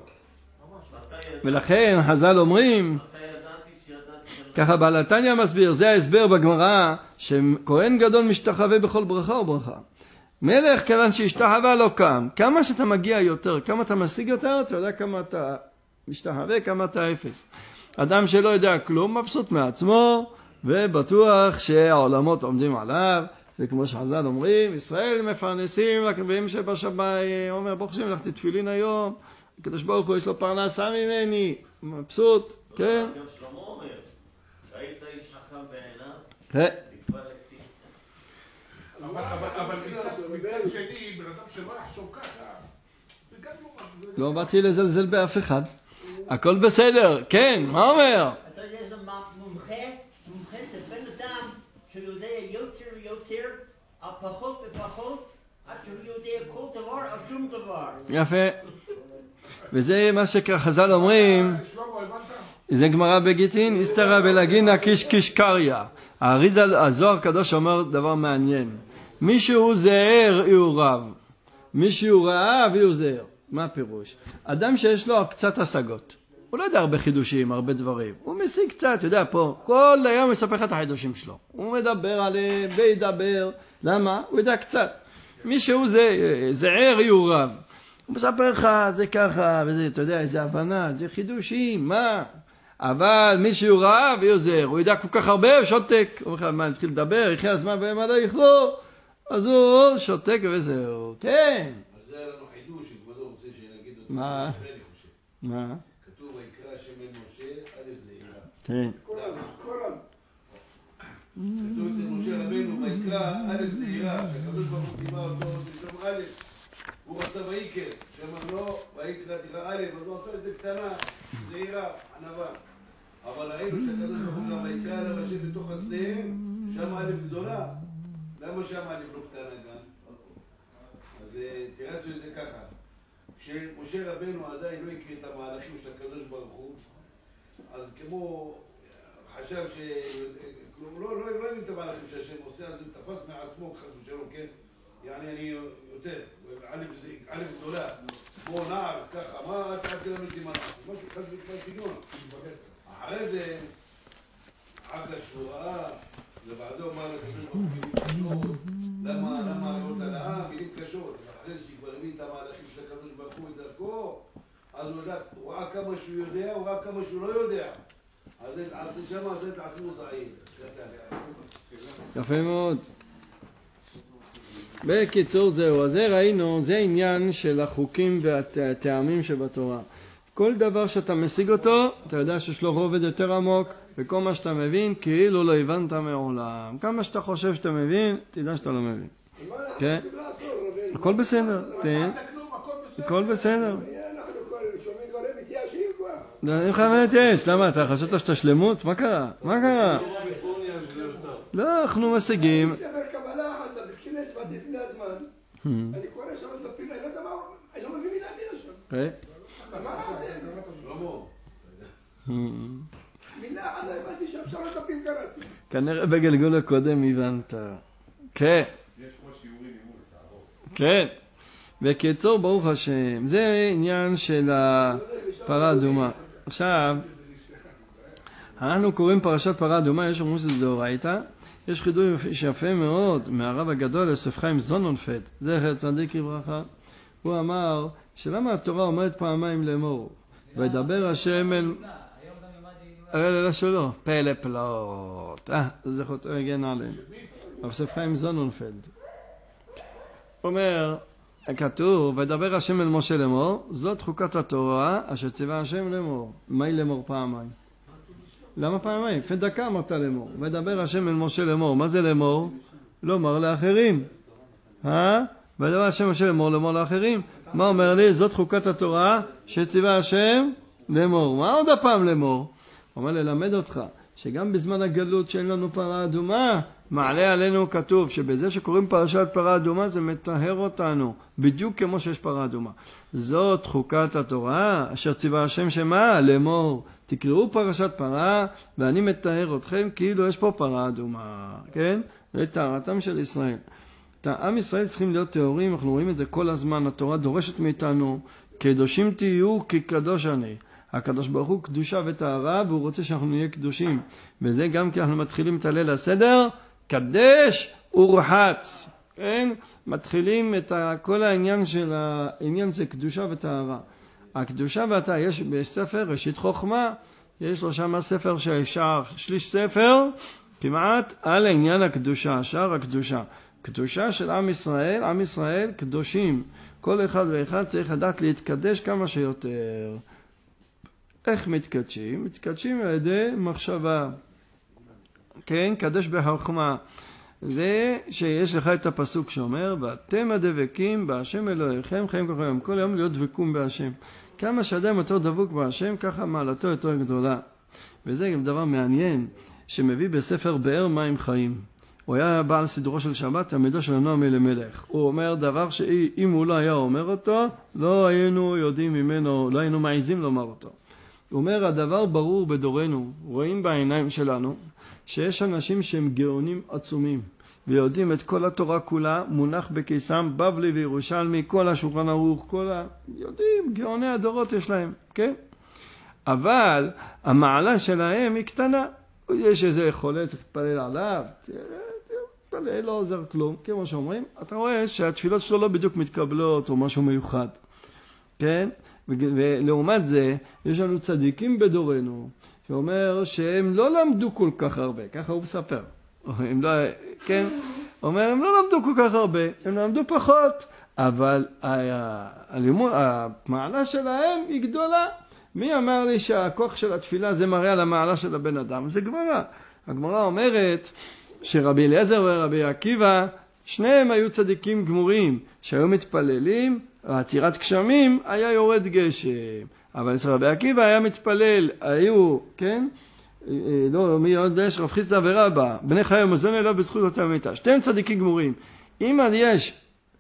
ולכן חז"ל אומרים, ככה בעל התניא מסביר, זה ההסבר בגמרא, שכהן גדול משתחווה בכל ברכה וברכה. מלך כיוון שהשתחווה לא קם. כמה שאתה מגיע יותר, כמה אתה משיג יותר, אתה יודע כמה אתה משתחווה, כמה אתה אפס. אדם שלא יודע כלום, מבסוט מעצמו, ובטוח שהעולמות עומדים עליו, וכמו שחז"ל אומרים, ישראל מפרנסים, לקבעים שבשמיים, אומר, ברוך השם, הלכתי תפילין היום, הקדוש ברוך הוא יש לו פרנסה ממני, מבסוט, כן? גם שלמה אומר, שהיית איש חכם בעיניו, כן. תקבע לקסים. אבל מצד שני, בן אדם שלא יחשוב ככה, זה גם לא... לא באתי לזלזל באף אחד. הכל בסדר, כן, מה אומר? אתה יודע, זה מומחה, מומחה זה בן אדם שיודע יותר ויותר, על פחות ופחות, עד שהוא יודע כל דבר על שום דבר. יפה. וזה מה שחז"ל אומרים, זה גמרא בגיטין, הסתרה בלגינה קיש קיש קריה. האריזל, הזוהר הקדוש אומר דבר מעניין. מישהו זהר הוא רב, מישהו רעב הוא זהר. מה הפירוש? אדם שיש לו קצת השגות, הוא לא יודע הרבה חידושים, הרבה דברים, הוא משיג קצת, יודע פה, כל היום מספר לך את החידושים שלו, הוא מדבר עליהם וידבר, למה? הוא יודע קצת. מישהו זה, זהר הוא רב, הוא מספר לך זה ככה, וזה, אתה יודע, איזה הבנה, זה חידושים, מה? אבל מישהו רעב ויוזר, הוא יודע כל כך הרבה, הוא שותק, הוא אומר לך, מה, נתחיל לדבר, יחי הזמן ומה לא יאכלו, אז הוא שותק וזהו, כן. אז זה היה לנו חידוש, שכבודו רוצה שנגיד אותו. מה? מה? כתוב, ויקרא השם אל משה, א' זעירה. כן. קוראן. כתוב אצל משה רבנו, ויקרא א' זעירה, שהקדוש ברוך הוא ציווה אותו בשם א', הוא רצה ויקר, שאמר לו, ויקרא תקרא א', אז הוא עשה את זה קטנה, זעירה, ענווה. אבל ראינו שהקדוש ברוך הוא גם ויקרא אליו השם בתוך השניהם, שם א' גדולה. למה שם א' לא קטנה גם? אז תראה את זה ככה. כשמשה רבנו עדיין לא הקריא את המהלכים של הקדוש ברוך הוא, אז כמו חשב ש... לא, לא, לא הבין את המהלכים שהשם עושה, אז הוא תפס מעצמו, חס ושלום, כן? יעני אני יותר, א' גדולה, כמו נער, ככה, מה אתה עד לנו איתי מהלכים? משהו חס ושלום סגנון. אחרי זה, עד השבועה, ובעזה אומר לקדוש ברוך הוא, למה, למה הראיות על העם, מילים קשות, אחרי זה שכבר הבין את המהלכים של הקדוש ברוך הוא את דרכו, אז הוא יודע, הוא ראה כמה שהוא יודע, הוא ראה כמה שהוא לא יודע. אז שם זה תעשינו זעיר. יפה מאוד. בקיצור זהו, אז זה ראינו, זה עניין של החוקים והטעמים שבתורה. כל דבר שאתה משיג אותו, אתה יודע שיש לו רובד יותר עמוק, וכל מה שאתה מבין, כאילו לא הבנת מעולם. כמה שאתה חושב שאתה מבין, תדע שאתה לא מבין. כן? הכל בסדר, תראה. הכל בסדר. אין לך מה להתייאש, למה? אתה חשבת שאתה שלמות? מה קרה? מה קרה? לא, אנחנו משיגים. אני ספר קבלה אחת בבית כנסת לפני הזמן. אני קורא שם דפים, אני לא יודע מה, אני לא מבין מילה מילה שם. מה נעשה? מילה אחת לא הבנתי שם, שם דפים קראתי. כנראה בגלגול הקודם הבנת. כן. יש כמו שיעורים אימון, תעבור. כן. בקיצור, ברוך השם. זה עניין של הפרה אדומה. עכשיו, אנחנו קוראים פרשת פרה אדומה, יש אומרים שזה דאורייתא. יש חידוש יפה מאוד מהרב הגדול יוסף חיים זוננפלד, זכר צדיק לברכה. הוא אמר שלמה התורה אומרת פעמיים לאמור, וידבר השם אל... לא, לא שלא, פלא פלאות. אה, זה זכותו הגן עליהם. יוסף חיים זוננפלד. אומר, כתוב, וידבר השם אל משה לאמור, זאת חוקת התורה אשר ציווה השם לאמור. מהי לאמור פעמיים? למה פעמיים? לפני דקה אמרת לאמור. וידבר השם אל משה לאמור. מה זה לאמור? לומר לאחרים. אה? וידבר השם משה לאמור, לאמור לאחרים. מה אומר לי? זאת חוקת התורה שציווה השם לאמור. מה עוד הפעם לאמור? הוא אומר ללמד אותך שגם בזמן הגלות שאין לנו פרה אדומה, מעלה עלינו כתוב שבזה שקוראים פרשת פרה אדומה זה מטהר אותנו, בדיוק כמו שיש פרה אדומה. זאת חוקת התורה אשר ציווה השם שמה? לאמור. תקראו פרשת פרה ואני מטהר אתכם כאילו יש פה פרה אדומה. כן? זה טהרתם של ישראל. עם ישראל צריכים להיות טהורים, אנחנו רואים את זה כל הזמן, התורה דורשת מאיתנו, קדושים תהיו כי קדוש אני. הקדוש ברוך הוא קדושה וטהרה והוא רוצה שאנחנו נהיה קדושים. וזה גם כי אנחנו מתחילים את הליל הסדר, קדש ורחץ. כן? מתחילים את כל העניין של העניין זה קדושה וטהרה. הקדושה והטהרה, יש בספר ראשית חוכמה, יש לו שם ספר שהשאר שליש ספר, כמעט על העניין הקדושה, שער הקדושה. קדושה של עם ישראל, עם ישראל קדושים. כל אחד ואחד צריך לדעת להתקדש כמה שיותר. איך מתקדשים? מתקדשים על ידי מחשבה. כן, קדש בחוכמה. זה שיש לך את הפסוק שאומר, ואתם הדבקים בהשם אלוהיכם, חיים כל היום. כל יום להיות דבקום בהשם. כמה שאדם יותר דבוק בהשם, ככה מעלתו יותר גדולה. וזה גם דבר מעניין, שמביא בספר באר מים חיים. הוא היה בעל סידורו של שבת, תלמידו של נועם אלימלך. הוא אומר דבר שאם הוא לא היה אומר אותו, לא היינו יודעים ממנו, לא היינו מעיזים לומר אותו. הוא אומר, הדבר ברור בדורנו, רואים בעיניים שלנו, שיש אנשים שהם גאונים עצומים, ויודעים את כל התורה כולה, מונח בקיסם, בבלי וירושלמי, כל השולחן ערוך, כל ה... יודעים, גאוני הדורות יש להם, כן? אבל המעלה שלהם היא קטנה. יש איזה חולה, צריך להתפלל עליו, תתפלל, לא עוזר כלום, כמו שאומרים. אתה רואה שהתפילות שלו לא בדיוק מתקבלות או משהו מיוחד, כן? ולעומת זה, יש לנו צדיקים בדורנו, שאומר שהם לא למדו כל כך הרבה, ככה הוא מספר. הם לא, כן? אומר, הם לא למדו כל כך הרבה, הם למדו פחות, אבל הלימוד, המעלה שלהם היא גדולה. מי אמר לי שהכוח של התפילה זה מראה על המעלה של הבן אדם? זה גמרא. הגמרא אומרת שרבי אליעזר ורבי עקיבא, שניהם היו צדיקים גמורים, שהיו מתפללים, עצירת גשמים היה יורד גשם. אבל אצל רבי עקיבא היה מתפלל, היו, כן? לא, מי עוד יש? רב חיסדא ורבא, בני חיי ומזון אלוה בזכות אותה מיתה. שתיהם צדיקים גמורים. אם יש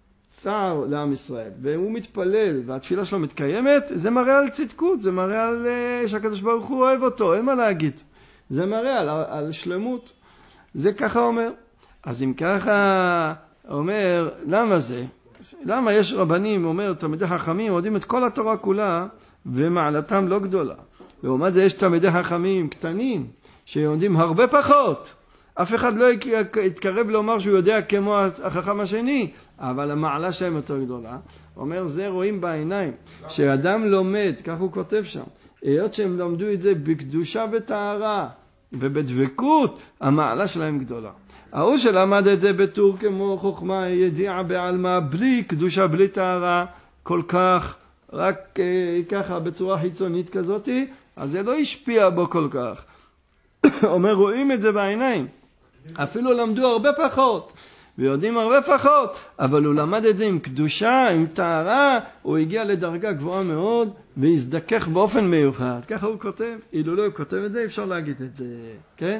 צער לעם ישראל, והוא מתפלל והתפילה שלו מתקיימת, זה מראה על צדקות, זה מראה על שהקדוש ברוך הוא אוהב אותו, אין מה להגיד. זה מראה על, על שלמות. זה ככה אומר. אז אם ככה אומר, למה זה? למה יש רבנים, אומר, תלמידי חכמים, יודעים את כל התורה כולה, ומעלתם לא גדולה. לעומת זה יש תלמידי חכמים קטנים, שיודעים הרבה פחות, אף אחד לא יתקרב לומר שהוא יודע כמו החכם השני, אבל המעלה שלהם יותר גדולה. אומר, זה רואים בעיניים, שאדם לומד, כך הוא כותב שם, היות שהם למדו את זה בקדושה וטהרה ובדבקות, המעלה שלהם גדולה. ההוא שלמד את זה בטור כמו חוכמה, ידיעה בעלמה, בלי קדושה, בלי טהרה, כל כך, רק אה, ככה בצורה חיצונית כזאת, אז זה לא השפיע בו כל כך. אומר, רואים את זה בעיניים. אפילו למדו הרבה פחות, ויודעים הרבה פחות, אבל הוא למד את זה עם קדושה, עם טהרה, הוא הגיע לדרגה גבוהה מאוד, והזדכך באופן מיוחד. ככה הוא כותב, אילו לא הוא כותב את זה, אפשר להגיד את זה, כן?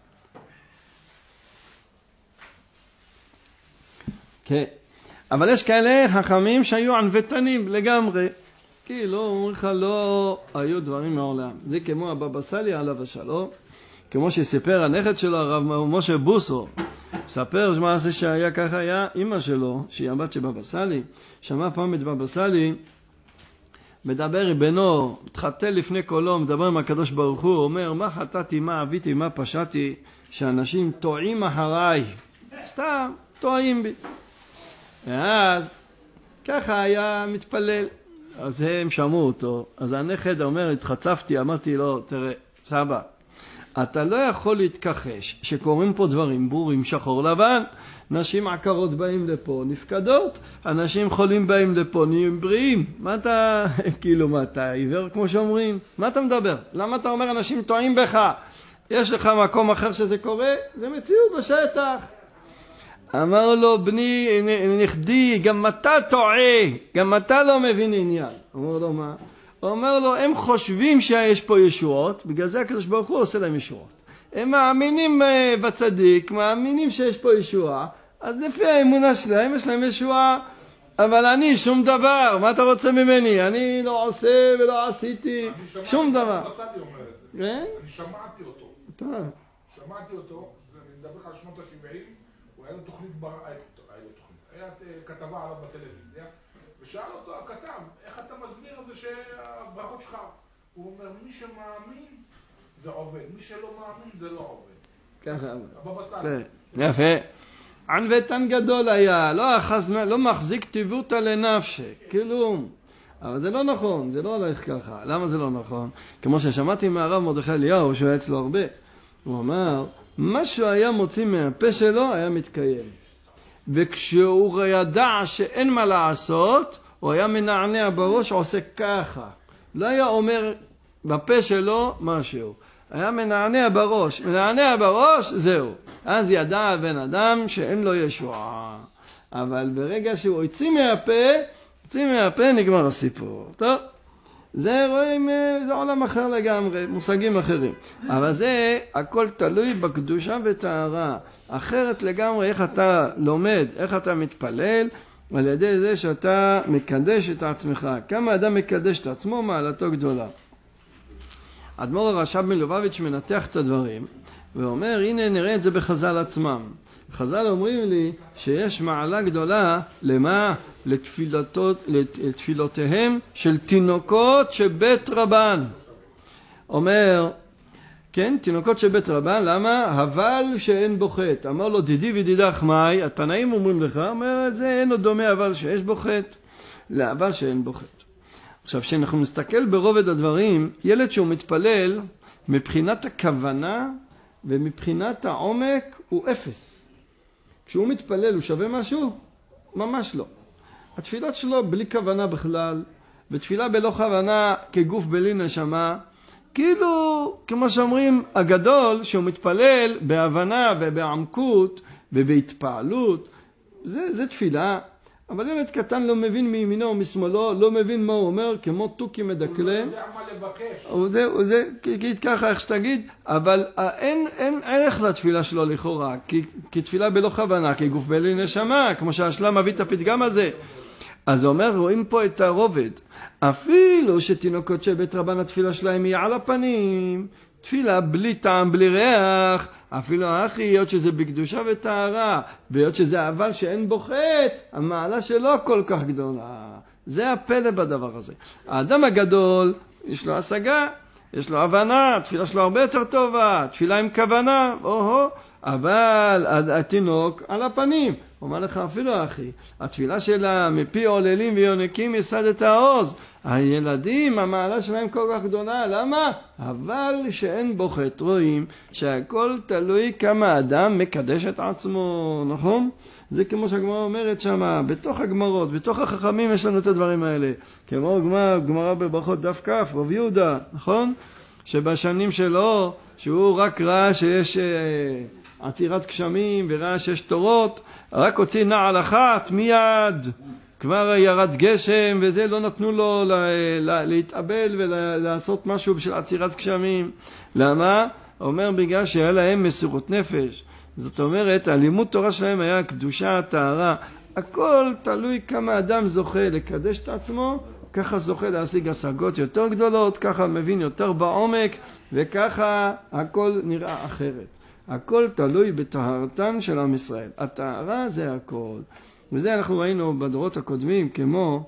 כן. אבל יש כאלה חכמים שהיו ענוותנים לגמרי, כי לא, אומר לך, לא היו דברים מעולם. זה כמו הבבא סאלי עליו השלום, כמו שסיפר הנכד שלו, הרב משה בוסו, מספר מה זה שהיה ככה, היה אמא שלו, שהיא הבת של בבא סאלי, שמע פעם את בבא סאלי, מדבר עם בנו, מתחתל לפני קולו, מדבר עם הקדוש ברוך הוא, אומר, מה חטאתי, מה עביתי, מה פשעתי, שאנשים טועים אחריי, סתם, טועים בי. ואז ככה היה מתפלל, אז הם שמעו אותו, אז הנכד אומר, התחצפתי, אמרתי לו, תראה, סבא, אתה לא יכול להתכחש שקוראים פה דברים ברורים, שחור לבן, נשים עקרות באים לפה, נפקדות, אנשים חולים באים לפה, נהיים בריאים. מה אתה, כאילו מה, אתה עיוור כמו שאומרים? מה אתה מדבר? למה אתה אומר אנשים טועים בך? יש לך מקום אחר שזה קורה? זה מציאות בשטח. אמר לו, בני, נכדי, גם אתה טועה, גם אתה לא מבין עניין. אמר לו, מה? הוא אומר לו, הם חושבים שיש פה ישועות, בגלל זה הקדוש ברוך הוא עושה להם ישועות. הם מאמינים בצדיק, מאמינים שיש פה ישועה, אז לפי האמונה שלהם יש להם ישועה, אבל אני שום דבר, מה אתה רוצה ממני? אני לא עושה ולא עשיתי, שום דבר. אני שמעתי אותו. טוב. שמעתי אותו, אני מדבר לך על שנות ה-שבעים, הוא היה לו תוכנית, היה כתבה עליו בטלוויזיה, ושאל אותו הכתב, איך אתה מסביר את זה שהברכות שלך? הוא אומר, מי שמאמין זה עובד, מי שלא מאמין זה לא עובד. ככה. הבבא סאלי. יפה. ענוותן גדול היה, לא, אחז, לא מחזיק טיבותא לנפשי, כלום. אבל זה לא נכון, זה לא הולך ככה. למה זה לא נכון? כמו ששמעתי מהרב מרדכי אליהו, שהוא היה אצלו הרבה, הוא אמר, מה שהוא היה מוציא מהפה שלו היה מתקיים. וכשהוא ידע שאין מה לעשות, הוא היה מנענע בראש, עושה ככה. לא היה אומר בפה שלו משהו. היה מנענע בראש. מנענע בראש, זהו. אז ידע הבן אדם שאין לו ישועה. אבל ברגע שהוא יוציא מהפה, יוציא מהפה, נגמר הסיפור. טוב. זה רואים, זה עולם אחר לגמרי, מושגים אחרים. אבל זה הכל תלוי בקדושה וטהרה. אחרת לגמרי איך אתה לומד, איך אתה מתפלל, על ידי זה שאתה מקדש את עצמך. כמה אדם מקדש את עצמו, מעלתו גדולה. אדמו"ר הרש"ב מלובביץ' מנתח את הדברים, ואומר, הנה נראה את זה בחז"ל עצמם. חז"ל אומרים לי שיש מעלה גדולה למה? לתפילתות, לתפילותיהם של תינוקות שבית רבן. אומר, כן, תינוקות שבית רבן, למה? אבל שאין בו חטא. אמר לו, דידי ודידך מאי, התנאים אומרים לך, אומר, זה אין עוד דומה אבל שיש בו חטא. לא, אבל שאין בו חטא. עכשיו, כשאנחנו נסתכל ברובד הדברים, ילד שהוא מתפלל, מבחינת הכוונה ומבחינת העומק, הוא אפס. כשהוא מתפלל, הוא שווה משהו? ממש לא. התפילות שלו בלי כוונה בכלל, ותפילה בלא כוונה כגוף בלי נשמה, כאילו, כמו שאומרים, הגדול שהוא מתפלל בהבנה ובעמקות ובהתפעלות, זה, זה תפילה. אבל ילד קטן לא מבין מימינו ומשמאלו, לא מבין מה הוא אומר, כמו תוכי מדקלם. הוא לא יודע מה לבקש. וזה, וזה, כי ככה, איך שתגיד, אבל אין, אין ערך לתפילה שלו לכאורה, כי, כי תפילה בלא כוונה, כי גוף בלי נשמה, כמו שהשלם מביא את הפתגם הזה. אז הוא אומר, רואים פה את הרובד. אפילו שתינוקות של בית רבן התפילה שלהם היא על הפנים, תפילה בלי טעם, בלי ריח, אפילו האחי, היות שזה בקדושה וטהרה, והיות שזה אבל שאין בו חטא, המעלה שלו כל כך גדולה. זה הפלא בדבר הזה. האדם הגדול, יש לו השגה, יש לו הבנה, תפילה שלו הרבה יותר טובה, תפילה עם כוונה, או-הו, אבל התינוק על הפנים. אומר לך אפילו אחי, התפילה שלה מפי עוללים ויונקים יסד את העוז. הילדים, המעלה שלהם כל כך גדולה, למה? אבל שאין בו חטא, רואים שהכל תלוי כמה אדם מקדש את עצמו, נכון? זה כמו שהגמרא אומרת שמה, בתוך הגמרות, בתוך החכמים יש לנו את הדברים האלה. כמו גמרא, גמרא בברכות דף כף, רב יהודה, נכון? שבשנים שלו, שהוא רק ראה שיש אה, עצירת גשמים וראה שיש תורות, רק הוציא נעל אחת מיד, כבר ירד גשם וזה, לא נתנו לו לה, לה, להתאבל ולעשות משהו בשביל עצירת גשמים. למה? אומר בגלל שהיה להם מסירות נפש. זאת אומרת, הלימוד תורה שלהם היה קדושה, טהרה. הכל תלוי כמה אדם זוכה לקדש את עצמו, ככה זוכה להשיג השגות יותר גדולות, ככה מבין יותר בעומק, וככה הכל נראה אחרת. הכל תלוי בטהרתם של עם ישראל. הטהרה זה הכל. וזה אנחנו ראינו בדורות הקודמים, כמו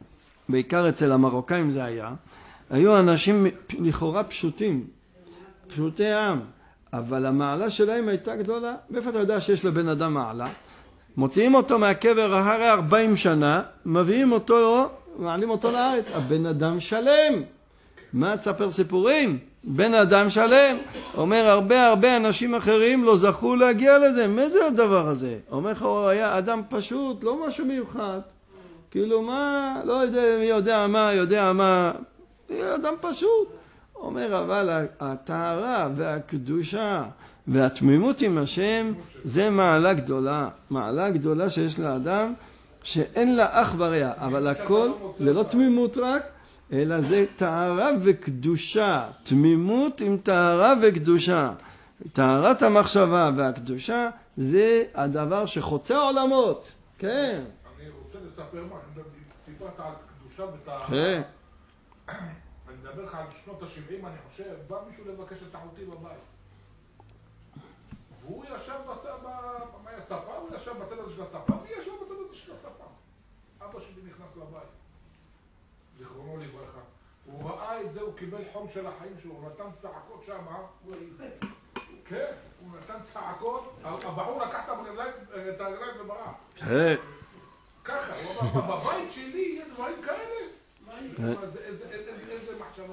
בעיקר אצל המרוקאים זה היה, היו אנשים לכאורה פשוטים, פשוטי עם, אבל המעלה שלהם הייתה גדולה. מאיפה אתה יודע שיש לבן אדם מעלה? מוציאים אותו מהקבר אחרי ארבעים שנה, מביאים אותו, מעלים אותו לארץ. הבן אדם שלם. מה תספר סיפורים? בן אדם שלם. אומר הרבה הרבה אנשים אחרים לא זכו להגיע לזה. מה זה הדבר הזה? אומר לך הוא היה אדם פשוט, לא משהו מיוחד. כאילו מה, לא יודע מי יודע מה, יודע מה. אדם פשוט. אומר אבל הטהרה והקדושה והתמימות עם השם זה מעלה גדולה. מעלה גדולה שיש לאדם שאין לה אח ורע. אבל הכל זה לא תמימות רק, אלא זה טהרה וקדושה. תמימות עם טהרה וקדושה. טהרת המחשבה והקדושה זה הדבר שחוצה עולמות. כן. אני רוצה לספר מה, אני סיפרת על קדושה וטהרה. כן. אני מדבר לך על שנות ה-שבעים, אני חושב, בא מישהו לבקש את אחותי בבית. והוא ישב בספה, מה היה ספה? הוא ישב בצד הזה של הספה, והיא ישבה בצד הזה של הספה. אבא שלי נכנס לבית. זיכרונו לברכה. הוא ראה את זה, הוא קיבל חום של החיים שלו, הוא נתן צעקות שם, כן, הוא נתן צעקות, הבחור לקח את הרגליים וברח. כן. ככה, הוא אמר, בבית שלי יש דברים כאלה? איזה מחשבה.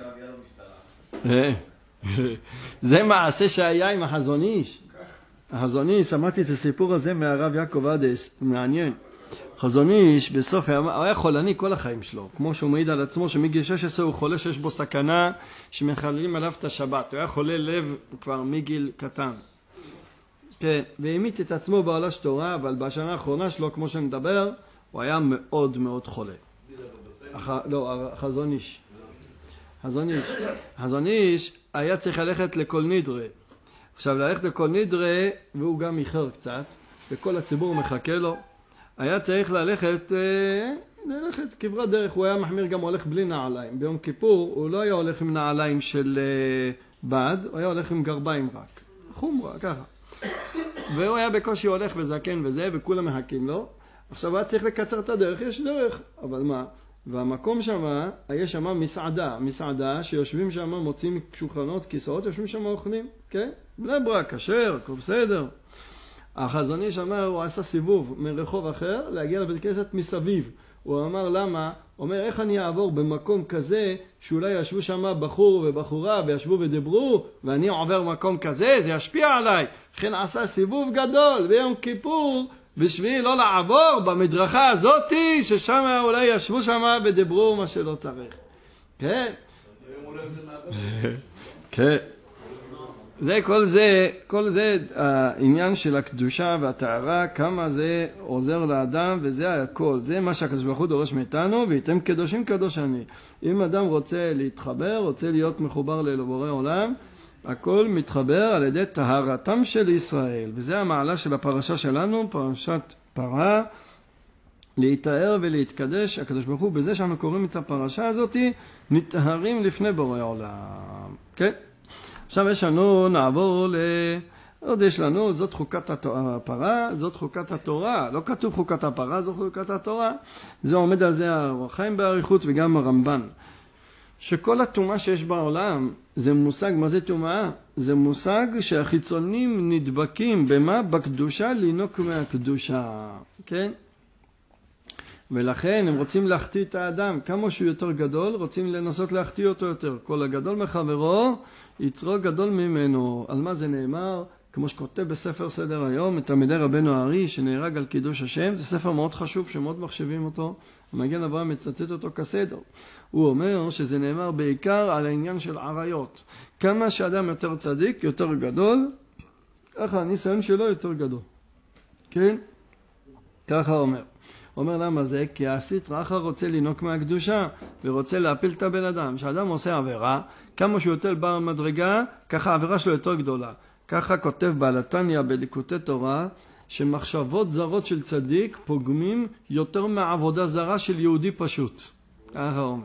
זה מעשה שהיה עם החזון איש. החזון איש, שמעתי את הסיפור הזה מהרב יעקב אדס, מעניין. חזון איש בסוף הוא היה חולני כל החיים שלו, כמו שהוא מעיד על עצמו שמגיל שש עשרה הוא חולה שיש בו סכנה שמחללים עליו את השבת. הוא היה חולה לב כבר מגיל קטן. כן, והמיט את עצמו בעולה שתורה, אבל בשנה האחרונה שלו, כמו שנדבר, הוא היה מאוד מאוד חולה. הח... לא, החזון איש. חזון איש. חזון איש היה צריך ללכת לכל נדרה. עכשיו, ללכת לכל נדרה, והוא גם איחר קצת, וכל הציבור מחכה לו. היה צריך ללכת, ללכת כברת דרך. הוא היה מחמיר גם הולך בלי נעליים. ביום כיפור הוא לא היה הולך עם נעליים של בד, הוא היה הולך עם גרביים רק. חומרה, ככה. והוא היה בקושי הולך וזקן וזה, וכולם מחכים לו. עכשיו היה צריך לקצר את הדרך, יש דרך, אבל מה? והמקום שם, היה שם מסעדה, מסעדה שיושבים שם, מוצאים שולחנות, כיסאות, יושבים שם אוכלים, כן? בני ברק, כשר, הכל בסדר. החזון איש אמר, הוא עשה סיבוב מרחוב אחר, להגיע לבית כנסת מסביב. הוא אמר, למה? הוא אומר, איך אני אעבור במקום כזה, שאולי ישבו שם בחור ובחורה, וישבו ודיברו, ואני עובר מקום כזה, זה ישפיע עליי. לכן עשה סיבוב גדול ביום כיפור, בשביל לא לעבור במדרכה הזאת, ששם אולי ישבו שם ודיברו מה שלא צריך. כן? כן. זה, כל זה, כל זה העניין של הקדושה והטהרה, כמה זה עוזר לאדם, וזה הכל. זה מה שהקדוש ברוך הוא דורש מאיתנו, ואיתם קדושים קדוש אני. אם אדם רוצה להתחבר, רוצה להיות מחובר לבורא עולם, הכל מתחבר על ידי טהרתם של ישראל. וזה המעלה של הפרשה שלנו, פרשת פרה, להתאר ולהתקדש. הקדוש ברוך הוא, בזה שאנחנו קוראים את הפרשה הזאת, נטהרים לפני בורא עולם. כן? עכשיו יש לנו, נעבור ל... עוד יש לנו, זאת חוקת הפרה, זאת חוקת התורה. לא כתוב חוקת הפרה, זאת חוקת התורה. זה עומד על זה הרוחיים בעריכות וגם הרמב"ן. שכל התאומה שיש בעולם, זה מושג, מה זה תאומה? זה מושג שהחיצונים נדבקים במה? בקדושה, לינוק מהקדושה, כן? ולכן הם רוצים להחטיא את האדם, כמה שהוא יותר גדול, רוצים לנסות להחטיא אותו יותר. כל הגדול מחברו, יצרו גדול ממנו. על מה זה נאמר? כמו שכותב בספר סדר היום, את תלמידי רבנו הארי שנהרג על קידוש השם, זה ספר מאוד חשוב שמאוד מחשבים אותו, המגן אברהם מצטט אותו כסדר. הוא אומר שזה נאמר בעיקר על העניין של עריות. כמה שאדם יותר צדיק, יותר גדול, ככה הניסיון שלו יותר גדול. כן? ככה אומר. אומר למה זה? כי הסטרא אחרא רוצה לינוק מהקדושה ורוצה להפיל את הבן אדם. כשאדם עושה עבירה, כמה שהוא יותר בר מדרגה, ככה העבירה שלו יותר גדולה. ככה כותב בעל התניא בליקוטי תורה, שמחשבות זרות של צדיק פוגמים יותר מעבודה זרה של יהודי פשוט. ככה אומר.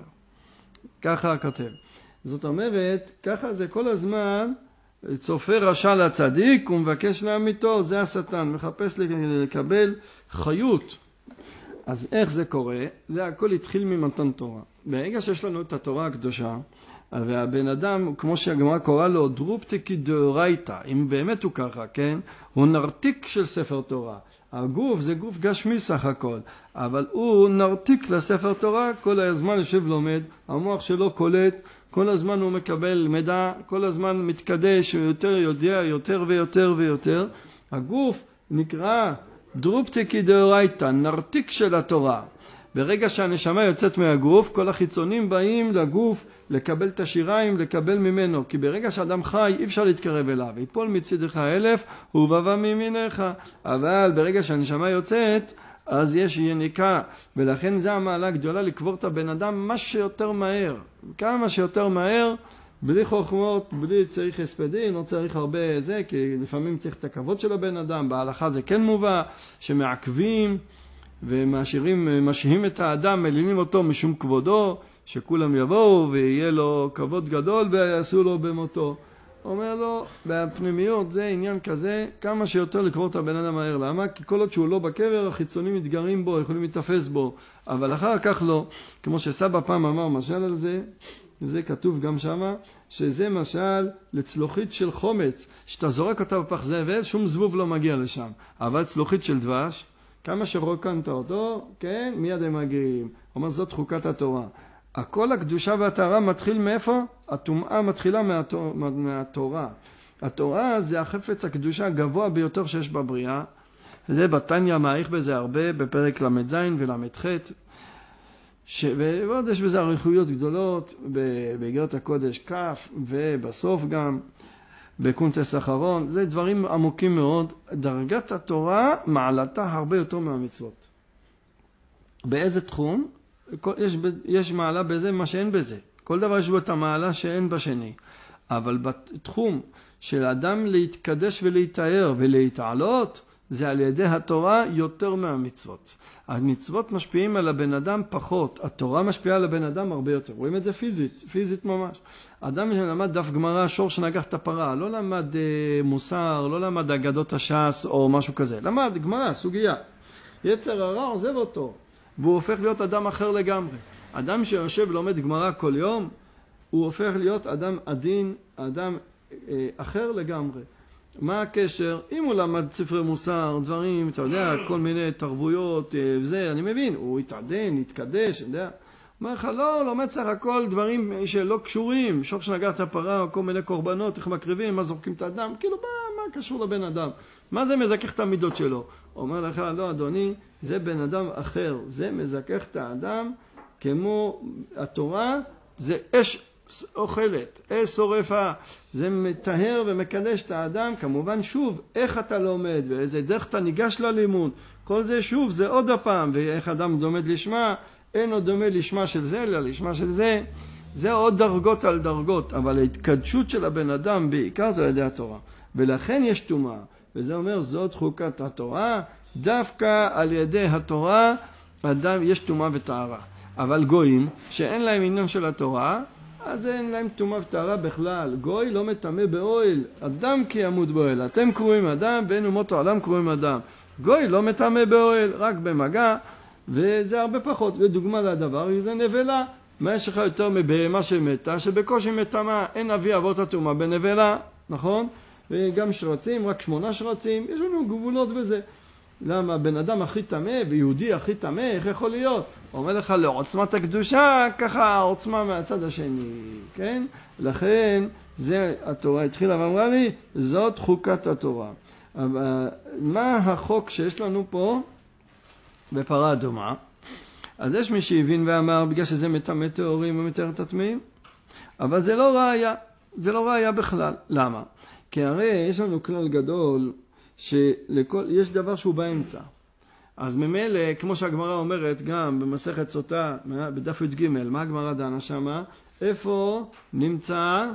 ככה כותב. זאת אומרת, ככה זה כל הזמן, צופה רשע לצדיק ומבקש להמיתו, זה השטן, מחפש לקבל חיות. אז איך זה קורה? זה הכל התחיל ממתן תורה. ברגע שיש לנו את התורה הקדושה, והבן אדם, כמו שהגמרא קורא לו, דרופטיקי דאורייתא, אם באמת הוא ככה, כן? הוא נרתיק של ספר תורה. הגוף זה גוף גשמי סך הכל, אבל הוא נרתיק לספר תורה, כל הזמן יושב לומד, המוח שלו קולט, כל הזמן הוא מקבל מידע, כל הזמן מתקדש, הוא יותר יודע, יותר ויותר ויותר. הגוף נקרא דרופטיקי דאורייתא, נרתיק של התורה. ברגע שהנשמה יוצאת מהגוף, כל החיצונים באים לגוף לקבל את השיריים, לקבל ממנו. כי ברגע שאדם חי, אי אפשר להתקרב אליו. יפול מצידך אלף, ובבא מימינך. אבל ברגע שהנשמה יוצאת, אז יש יניקה. ולכן זה המעלה הגדולה לקבור את הבן אדם מה שיותר מהר. כמה שיותר מהר, בלי חוכמות, בלי צריך הספדים, לא צריך הרבה זה, כי לפעמים צריך את הכבוד של הבן אדם. בהלכה זה כן מובא, שמעכבים. ומאשירים, משהים את האדם, מלינים אותו משום כבודו, שכולם יבואו ויהיה לו כבוד גדול ויעשו לו במותו. אומר לו, בפנימיות זה עניין כזה, כמה שיותר לקרוא את הבן אדם מהר. למה? כי כל עוד שהוא לא בקבר, החיצונים מתגרים בו, יכולים להתאפס בו. אבל אחר כך לא, כמו שסבא פעם אמר משל על זה, זה כתוב גם שמה, שזה משל לצלוחית של חומץ, שאתה זורק אותה בפח זבל, שום זבוב לא מגיע לשם. אבל צלוחית של דבש, כמה שרוקנת אותו, כן, מיד הם מגיעים. אומר, זאת חוקת התורה. הכל הקדושה והטהרה מתחיל מאיפה? הטומאה מתחילה מהתורה, מהתורה. התורה זה החפץ הקדושה הגבוה ביותר שיש בבריאה. זה בתניא מעריך בזה הרבה, בפרק למד זין ולמד ח'. ש... ועוד יש בזה עריכויות גדולות, באגרת הקודש כף, ובסוף גם בקונטס אחרון. זה דברים עמוקים מאוד. דרגת התורה מעלתה הרבה יותר מהמצוות. באיזה תחום? יש, יש מעלה בזה מה שאין בזה. כל דבר יש בו את המעלה שאין בשני. אבל בתחום של אדם להתקדש ולהתאר ולהתעלות, זה על ידי התורה יותר מהמצוות. המצוות משפיעים על הבן אדם פחות, התורה משפיעה על הבן אדם הרבה יותר. רואים את זה פיזית, פיזית ממש. אדם שלמד דף גמרא, שור שנגח את הפרה, לא למד אה, מוסר, לא למד אגדות הש"ס או משהו כזה. למד גמרא, סוגיה. יצר הרע עוזב אותו, והוא הופך להיות אדם אחר לגמרי. אדם שיושב ולומד גמרא כל יום, הוא הופך להיות אדם עדין, אדם אה, אחר לגמרי. מה הקשר? אם הוא למד ספרי מוסר, דברים, אתה יודע, כל מיני תרבויות, וזה, אני מבין, הוא יתעדן, יתקדש, אתה יודע. אומר לך, לא, לומד סך הכל דברים שלא קשורים, שור שנגח את הפרה, כל מיני קורבנות, איך מקריבים, מה זורקים את האדם, כאילו, מה, מה קשור לבן אדם? מה זה מזכך את המידות שלו? אומר לך, לא, אדוני, זה בן אדם אחר, זה מזכך את האדם, כמו התורה, זה אש אוכלת, אש שורפה, זה מטהר ומקדש את האדם. כמובן שוב, איך אתה לומד ואיזה דרך אתה ניגש ללימוד, כל זה שוב, זה עוד הפעם, ואיך אדם לומד לשמה, אין עוד דומה לשמה של זה, אלא לשמה של זה, זה עוד דרגות על דרגות, אבל ההתקדשות של הבן אדם בעיקר זה על ידי התורה, ולכן יש טומאה, וזה אומר זאת חוקת התורה, דווקא על ידי התורה אדם יש טומאה וטהרה. אבל גויים שאין להם עניין של התורה, אז אין להם טומאה וטהרה בכלל. גוי לא מטמא באוהל, אדם כי ימות באוהל. אתם קרואים אדם, בין אומות העולם קרואים אדם. גוי לא מטמא באוהל, רק במגע, וזה הרבה פחות. ודוגמה לדבר, זה נבלה. מה יש לך יותר מבהמה שמתה, שבקושי מטמא, אין אבי אבות הטומאה בנבלה. נכון? וגם שרצים, רק שמונה שרצים, יש לנו גבולות בזה. למה בן אדם הכי טמא ויהודי הכי טמא, איך יכול להיות? הוא אומר לך לעוצמת הקדושה, ככה העוצמה מהצד השני, כן? לכן זה התורה התחילה ואמרה לי, זאת חוקת התורה. אבל מה החוק שיש לנו פה בפרה אדומה? אז יש מי שהבין ואמר, בגלל שזה מטמא טהורים ומתאר את הטמאים, אבל זה לא ראיה, זה לא ראיה בכלל. למה? כי הרי יש לנו כלל גדול, שיש דבר שהוא באמצע. אז ממילא, כמו שהגמרא אומרת, גם במסכת סוטה, בדף י"ג, מה הגמרא דנה שמה? איפה נמצא,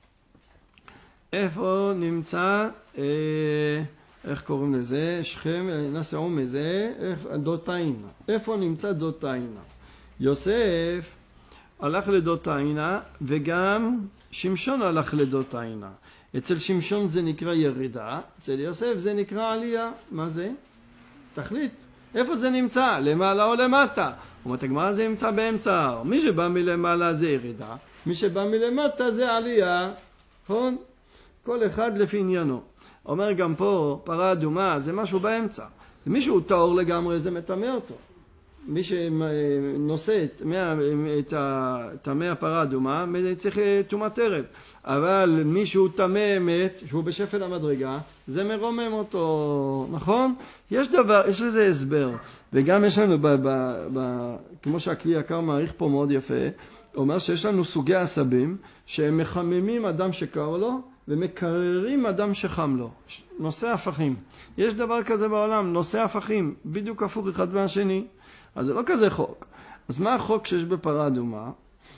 איפה נמצא, אה, איך קוראים לזה? שכם, נסעו מזה, דותאינה. איפה נמצא דותאינה? יוסף הלך לדותאינה, וגם שמשון הלך לדותאינה. אצל שמשון זה נקרא ירידה, אצל יוסף זה נקרא עלייה. מה זה? תחליט. איפה זה נמצא? למעלה או למטה? אומרת הגמרא זה נמצא באמצע. מי שבא מלמעלה זה ירידה, מי שבא מלמטה זה עלייה. נכון? כל אחד לפי עניינו. אומר גם פה, פרה אדומה זה משהו באמצע. מישהו טהור לגמרי זה מטמא אותו. מי שנושא את טמא הפרה אדומה צריך טומאת ערב, אבל מי שהוא טמא מת, שהוא בשפל המדרגה, זה מרומם אותו, נכון? יש דבר, יש לזה הסבר, וגם יש לנו, ב, ב, ב, כמו שהכלי יקר מעריך פה מאוד יפה, אומר שיש לנו סוגי עשבים שהם מחממים אדם שקר לו ומקררים אדם שחם לו. נושא הפכים. יש דבר כזה בעולם, נושא הפכים, בדיוק הפוך אחד מהשני. אז זה לא כזה חוק. אז מה החוק שיש בפרה אדומה?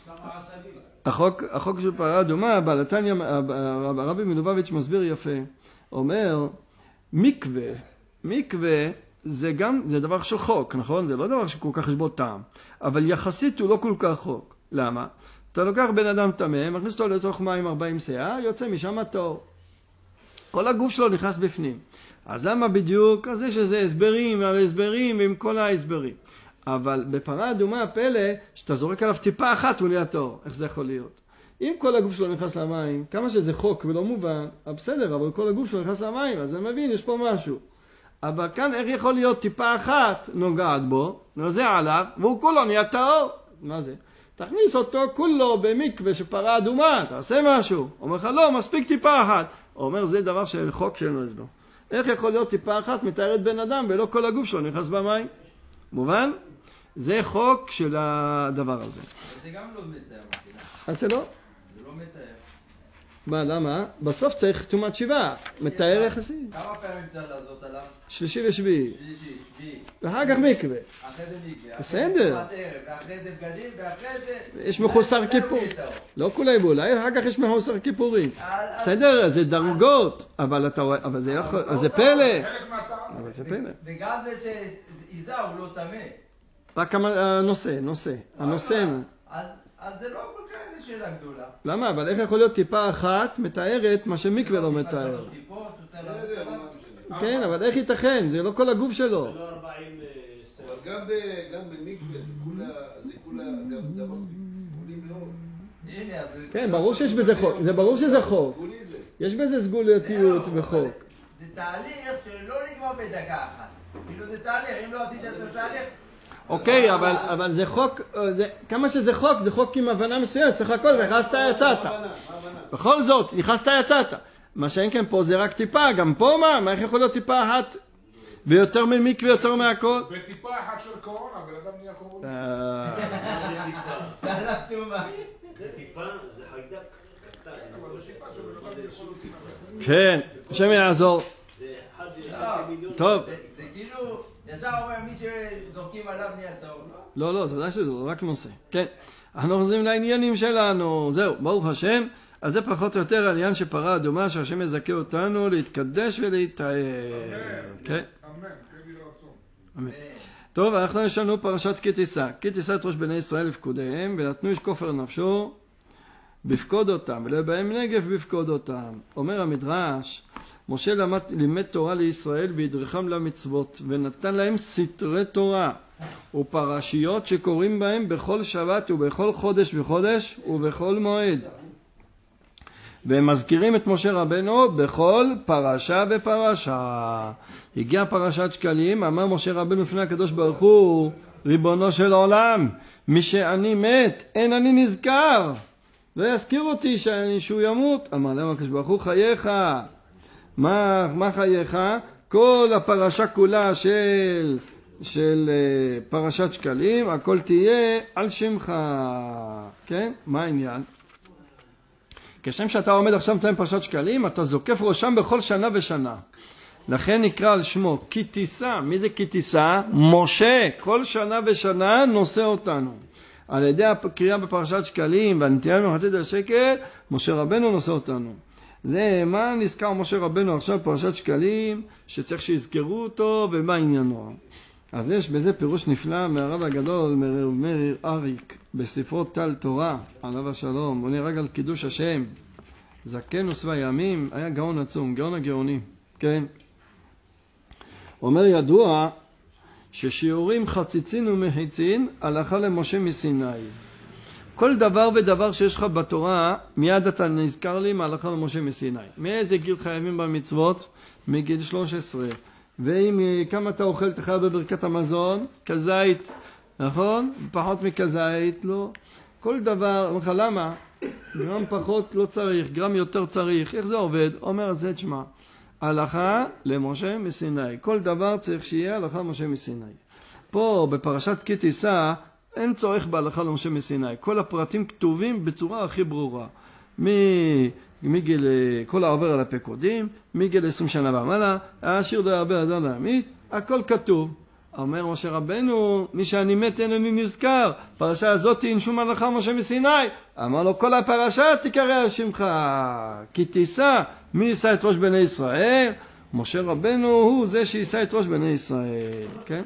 החוק, החוק של פרה אדומה, בעל התניא, הרבי מלובביץ' מסביר יפה. אומר, מקווה, מקווה זה גם, זה דבר של חוק, נכון? זה לא דבר שכל כך יש בו טעם. אבל יחסית הוא לא כל כך חוק. למה? אתה לוקח בן אדם טמא, מכניס אותו לתוך מים ארבעים סאה, יוצא משם טהור. כל הגוף שלו נכנס בפנים. אז למה בדיוק? אז יש איזה הסברים על הסברים ועם כל ההסברים. אבל בפרה אדומה הפלא, שאתה זורק עליו טיפה אחת הוא נהיה טהור. איך זה יכול להיות? אם כל הגוף שלו נכנס למים, כמה שזה חוק ולא מובן, בסדר, אבל כל הגוף שלו נכנס למים, אז אני מבין, יש פה משהו. אבל כאן איך יכול להיות טיפה אחת נוגעת בו, נוזע עליו, והוא כולו נהיה טהור? מה זה? תכניס אותו כולו במקווה שפרה אדומה, תעשה משהו. אומר לך, לא, מספיק טיפה אחת. הוא אומר, זה דבר של חוק שאין לו הסבר. איך יכול להיות טיפה אחת מתארת בן אדם ולא כל הגוף שלו נכנס במים? מובן? זה חוק של הדבר הזה. זה גם לא מתאר. אז זה לא? זה לא מתאר. מה, למה? בסוף צריך תומת שבעה. מתאר יחסי. כמה פעמים צריך לעשות עליו? שלישי ושביעי. שלישי, שביעי. ואחר כך מקווה. אחרי זה מקווה. בסדר. ואחרי זה בגדים, ואחרי זה... יש מחוסר כיפור. לא כולי בולי, אחר כך יש מחוסר כיפורים. בסדר, זה דרגות. אבל אתה רואה, אבל זה יכול, אז זה פלא. אבל זה פלא. וגם זה שעיזה הוא לא טמא. רק הנושא, נושא. הנושא. אז זה לא כל כך איזה שאלה גדולה. למה? אבל איך יכול להיות טיפה אחת מתארת מה שמקווה לא מתאר? כן, אבל איך ייתכן? זה לא כל הגוף שלו. לא ארבעים סרט. גם במקווה זה כולה גם דבר סיכונים מאוד. כן, ברור שיש בזה חוק. זה ברור שזה חוק. יש בזה סגולייתיות וחוק. זה תהליך שלא נגמר בדקה אחת. כאילו זה תהליך, אם לא עשית את התהליך... אוקיי, אבל זה חוק, כמה שזה חוק, זה חוק עם הבנה מסוימת, צריך הכל, נכנסת יצאת. בכל זאת, נכנסת יצאת. מה שאין כן פה זה רק טיפה, גם פה מה? מה איך יכול להיות טיפה אחת ויותר ממקווה, יותר מהכל? בטיפה אחת של קורונה, בן אדם נהיה קורונה. זה טיפה, זה חיידק קטן. כן, השם יעזור. טוב. זה כאילו... ישר אומר מי שזורקים עליו נהיה טוב. לא, לא, זה ודאי שזה רק נושא. כן, אנחנו חוזרים לעניינים שלנו. זהו, ברוך השם. אז זה פחות או יותר העניין שפרה אדומה, שהשם יזכה אותנו להתקדש ולהתאר. כן? אמן, כן יהי רצון. אמן. טוב, אנחנו יש לנו פרשת כי תישא. כי תישא את ראש בני ישראל לפקודיהם, ונתנו איש כופר נפשו בפקוד אותם, ולא בהם נגף בפקוד אותם. אומר המדרש, משה למד, לימד תורה לישראל והדרכם למצוות, ונתן להם סתרי תורה ופרשיות שקוראים בהם בכל שבת ובכל חודש וחודש ובכל מועד. והם מזכירים את משה רבנו בכל פרשה ופרשה. הגיע פרשת שקלים, אמר משה רבנו לפני הקדוש ברוך הוא, ריבונו של עולם, מי שאני מת, אין אני נזכר. לא יזכיר אותי שאני, שהוא ימות. אמר להם הקדוש ברוך הוא, חייך. מה, מה חייך? כל הפרשה כולה של, של פרשת שקלים, הכל תהיה על שמך. כן? מה העניין? כשם שאתה עומד עכשיו מתאם פרשת שקלים, אתה זוקף ראשם בכל שנה ושנה. לכן נקרא על שמו כי תישא. מי זה כי תישא? משה. כל שנה ושנה נושא אותנו. על ידי הקריאה בפרשת שקלים והנטייה ממחצית השקל, משה רבנו נושא אותנו. זה מה נזכר משה רבנו עכשיו פרשת שקלים, שצריך שיזכרו אותו ומה עניינו. אז יש בזה פירוש נפלא מהרב הגדול מאיר אריק בספרו טל תורה, עליו השלום. הוא נהרג על קידוש השם, זקן ושבע ימים, היה גאון עצום, גאון הגאונים. כן. אומר ידוע ששיעורים חציצין ומחיצין הלכה למשה מסיני. כל דבר ודבר שיש לך בתורה, מיד אתה נזכר לי מהלכה למשה מסיני. מאיזה גיל חייבים במצוות? מגיל שלוש עשרה. ואם כמה אתה אוכל אתה חייב בברכת המזון? כזית, נכון? פחות מכזית, לא. כל דבר, אומר לך למה? גרם פחות לא צריך, גרם יותר צריך. איך זה עובד? אומר זה תשמע. הלכה למשה מסיני. כל דבר צריך שיהיה הלכה למשה מסיני. פה בפרשת כי תישא אין צורך בהלכה למשה מסיני. כל הפרטים כתובים בצורה הכי ברורה. מגיל כל העובר על הפקודים, מגיל עשרים שנה ומעלה, העשיר לא ירבה אדם להמית, הכל כתוב. אומר משה רבנו, מי שאני מת אין אני נזכר, פרשה הזאת אין שום הלכה משה מסיני. אמר לו, כל הפרשה תקרא על שמך, כי תישא. מי יישא את ראש בני ישראל? משה רבנו הוא זה שיישא את ראש בני ישראל. כן?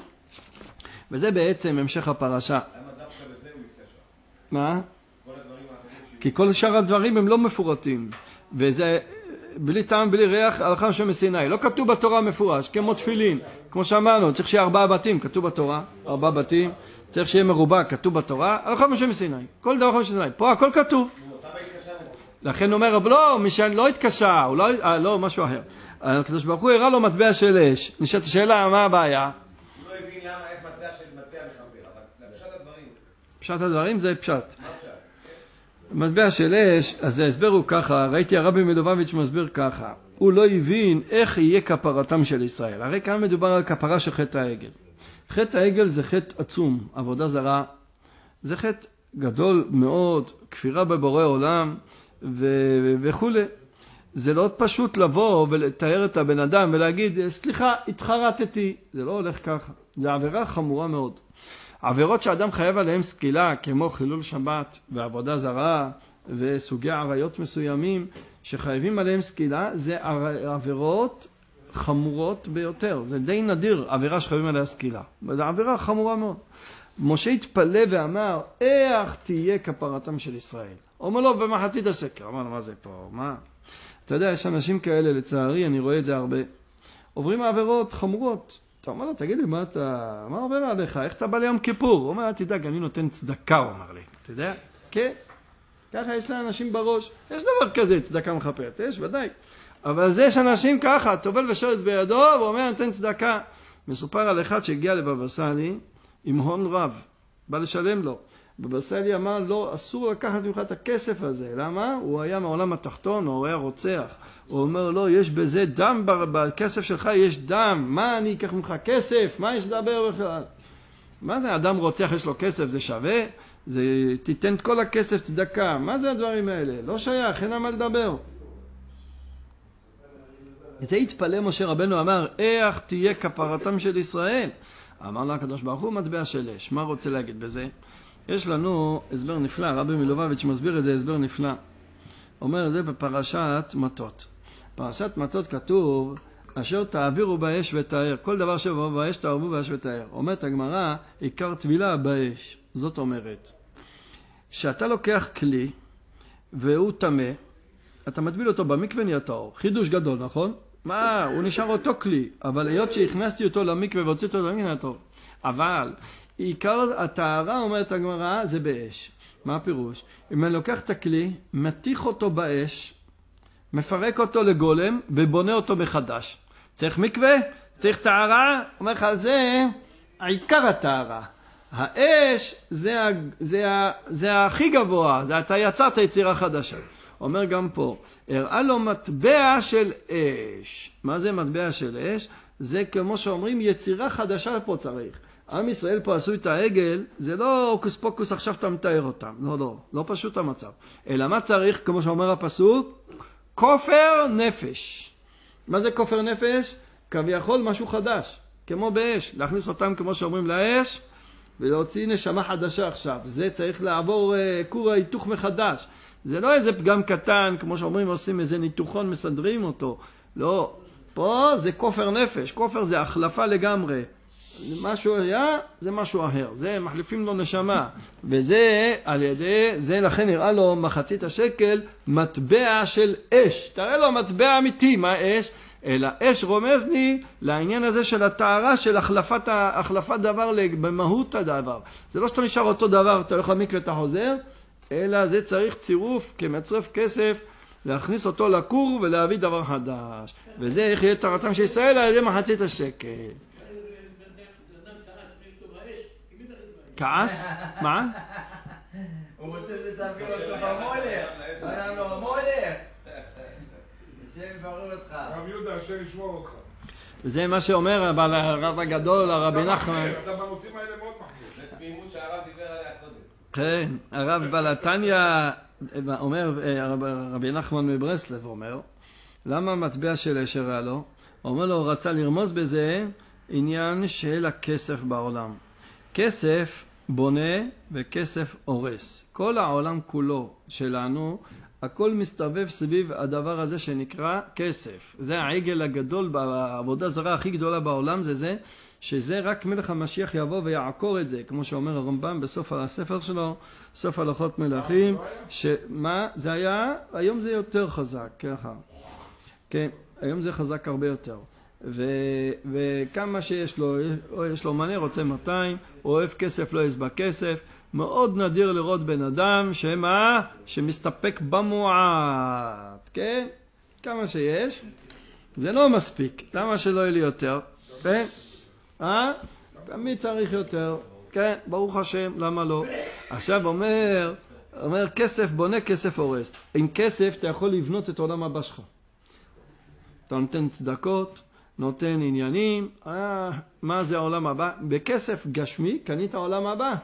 וזה בעצם המשך הפרשה. למה דווקא בזה הוא מתקשר? מה? כל הדברים האחרים... כי כל שאר הדברים הם לא מפורטים. וזה בלי טעם, בלי ריח, הלכה משה מסיני. לא כתוב בתורה מפורש, כמו תפילין. כמו שאמרנו, צריך שיהיה ארבעה בתים, כתוב בתורה. ארבעה בתים. צריך שיהיה מרובע, כתוב בתורה. הלכה משה מסיני. כל דבר משה מסיני. פה הכל כתוב. לכן הוא אומר, לא, מי שלא התקשה, הוא לא, אה, לא, משהו אחר. הקדוש ברוך הוא הראה לו מטבע של אש. נשאלת השאלה, מה הבעיה? הוא לא הבין למה, איך מטבע של מטבע מחבר, אבל לפשט הדברים. פשט הדברים זה פשט. מה פשט? מטבע של אש, אז ההסבר הוא ככה, ראיתי הרבי מלובביץ' מסביר ככה, הוא לא הבין איך יהיה כפרתם של ישראל. הרי כאן מדובר על כפרה של חטא העגל. חטא העגל זה חטא עצום, עבודה זרה. זה חטא גדול מאוד, כפירה בבורא עולם ו- וכו'. זה לא פשוט לבוא ולתאר את הבן אדם ולהגיד, סליחה, התחרטתי. זה לא הולך ככה. זה עבירה חמורה מאוד. עבירות שאדם חייב עליהם סקילה, כמו חילול שבת ועבודה זרה וסוגי עריות מסוימים שחייבים עליהם סקילה, זה עבירות חמורות ביותר. זה די נדיר, עבירה שחייבים עליה סקילה. זו עבירה חמורה מאוד. משה התפלא ואמר, איך תהיה כפרתם של ישראל? אומר לו במחצית השקל. אמר לו, מה זה פה? מה? אתה יודע, יש אנשים כאלה, לצערי, אני רואה את זה הרבה. עוברים עבירות חמורות. אתה אומר לו, תגיד לי, מה אתה, מה עובר עליך? איך אתה בא ליום כיפור? הוא אומר, תדאג, אני נותן צדקה, הוא אמר לי. אתה יודע? כן. ככה יש לאנשים בראש. יש דבר כזה, צדקה מחפרת. יש, ודאי. אבל זה יש אנשים ככה, טובל ושורץ בידו, והוא אומר, נותן צדקה. מסופר על אחד שהגיע לבבא סאלי עם הון רב. בא לשלם לו. בבא סאלי אמר, לא, אסור לקחת ממך את הכסף הזה. למה? הוא היה מעולם התחתון, הוא היה רוצח. הוא אומר, לא, יש בזה דם, בכסף שלך יש דם. מה אני אקח ממך כסף? מה יש לדבר בכלל? מה זה? אדם רוצח, יש לו כסף, זה שווה? זה, תיתן את כל הכסף צדקה. מה זה הדברים האלה? לא שייך, אין מה לדבר. זה התפלא משה רבנו, אמר, איך תהיה כפרתם של ישראל? אמר לה הקדוש ברוך הוא, מטבע של אש. מה רוצה להגיד בזה? יש לנו הסבר נפלא, רבי מלובביץ' מסביר את זה, הסבר נפלא. אומר את זה בפרשת מטות. פרשת מטות כתוב, אשר תעבירו באש ותאר. כל דבר שבא באש תערבו באש ותאר. אומרת הגמרא, עיקר טבילה באש. זאת אומרת, שאתה לוקח כלי והוא טמא, אתה מטביל אותו במקווה נהיה טהור. חידוש גדול, נכון? מה, הוא נשאר אותו כלי, אבל היות שהכנסתי אותו למקווה והוצאתי אותו למקווה נהיה טהור. אבל עיקר הטהרה, אומרת הגמרא, זה באש. מה הפירוש? אם אני לוקח את הכלי, מתיך אותו באש, מפרק אותו לגולם ובונה אותו מחדש. צריך מקווה? צריך טהרה? אומר לך, זה העיקר הטהרה. האש זה, זה, זה הכי גבוה, זה אתה יצרת יצירה חדשה. אומר גם פה, הראה לו מטבע של אש. מה זה מטבע של אש? זה כמו שאומרים יצירה חדשה פה צריך. עם ישראל פה עשו את העגל, זה לא הוקוס פוקוס עכשיו אתה מתאר אותם. לא, לא, לא פשוט המצב. אלא מה צריך, כמו שאומר הפסוק, כופר נפש. מה זה כופר נפש? כביכול משהו חדש, כמו באש. להכניס אותם כמו שאומרים לאש, ולהוציא נשמה חדשה עכשיו. זה צריך לעבור uh, כור ההיתוך מחדש. זה לא איזה פגם קטן, כמו שאומרים, עושים איזה ניתוחון, מסדרים אותו. לא, פה זה כופר נפש. כופר זה החלפה לגמרי. משהו היה, זה משהו אחר. זה מחליפים לו נשמה. וזה על ידי, זה לכן נראה לו מחצית השקל, מטבע של אש. תראה לו מטבע אמיתי, מה אש? אלא אש רומז לי לעניין הזה של הטהרה, של החלפת, החלפת דבר במהות הדבר. זה לא שאתה נשאר אותו דבר, אתה הולך למקווה ואתה חוזר, אלא זה צריך צירוף כמצרף כסף, להכניס אותו לכור ולהביא דבר חדש. וזה איך יהיה טהרתם של ישראל על ידי מחצית השקל. כעס? מה? הוא רוצה שתעביר אותו במולך. אדם לו המולך. השם יברור אותך. רב יהודה, השם ישמור אותך. וזה מה שאומר הרב הגדול, הרבי נחמן. אתה בנושאים האלה מאוד מחמיר. זה תמימות שהרב דיבר עליה קודם. כן, הרב בלתניה אומר, רבי נחמן מברסלב אומר, למה מטבע של אש הראה לו? הוא אומר לו, הוא רצה לרמוז בזה עניין של הכסף בעולם. כסף בונה וכסף הורס. כל העולם כולו שלנו, הכל מסתובב סביב הדבר הזה שנקרא כסף. זה העגל הגדול, בעבודה זרה הכי גדולה בעולם זה זה, שזה רק מלך המשיח יבוא ויעקור את זה, כמו שאומר הרמב"ם בסוף הספר שלו, סוף הלכות מלכים, שמה זה היה, היום זה יותר חזק, ככה. כן, היום זה חזק הרבה יותר. ו, וכמה שיש לו, יש לו מנה, רוצה מאתיים, אוהב כסף, לא יסבע כסף, מאוד נדיר לראות בן אדם שמה? שמסתפק במועט, כן? כמה שיש, זה לא מספיק, למה שלא יהיה לי יותר? כן? אה? תמיד צריך יותר, כן? ברוך השם, למה לא? עכשיו אומר, אומר כסף בונה, כסף הורס. עם כסף אתה יכול לבנות את עולם הבא שלך. אתה נותן צדקות, נותן עניינים, אה, מה זה העולם הבא? בכסף גשמי קנית העולם הבא.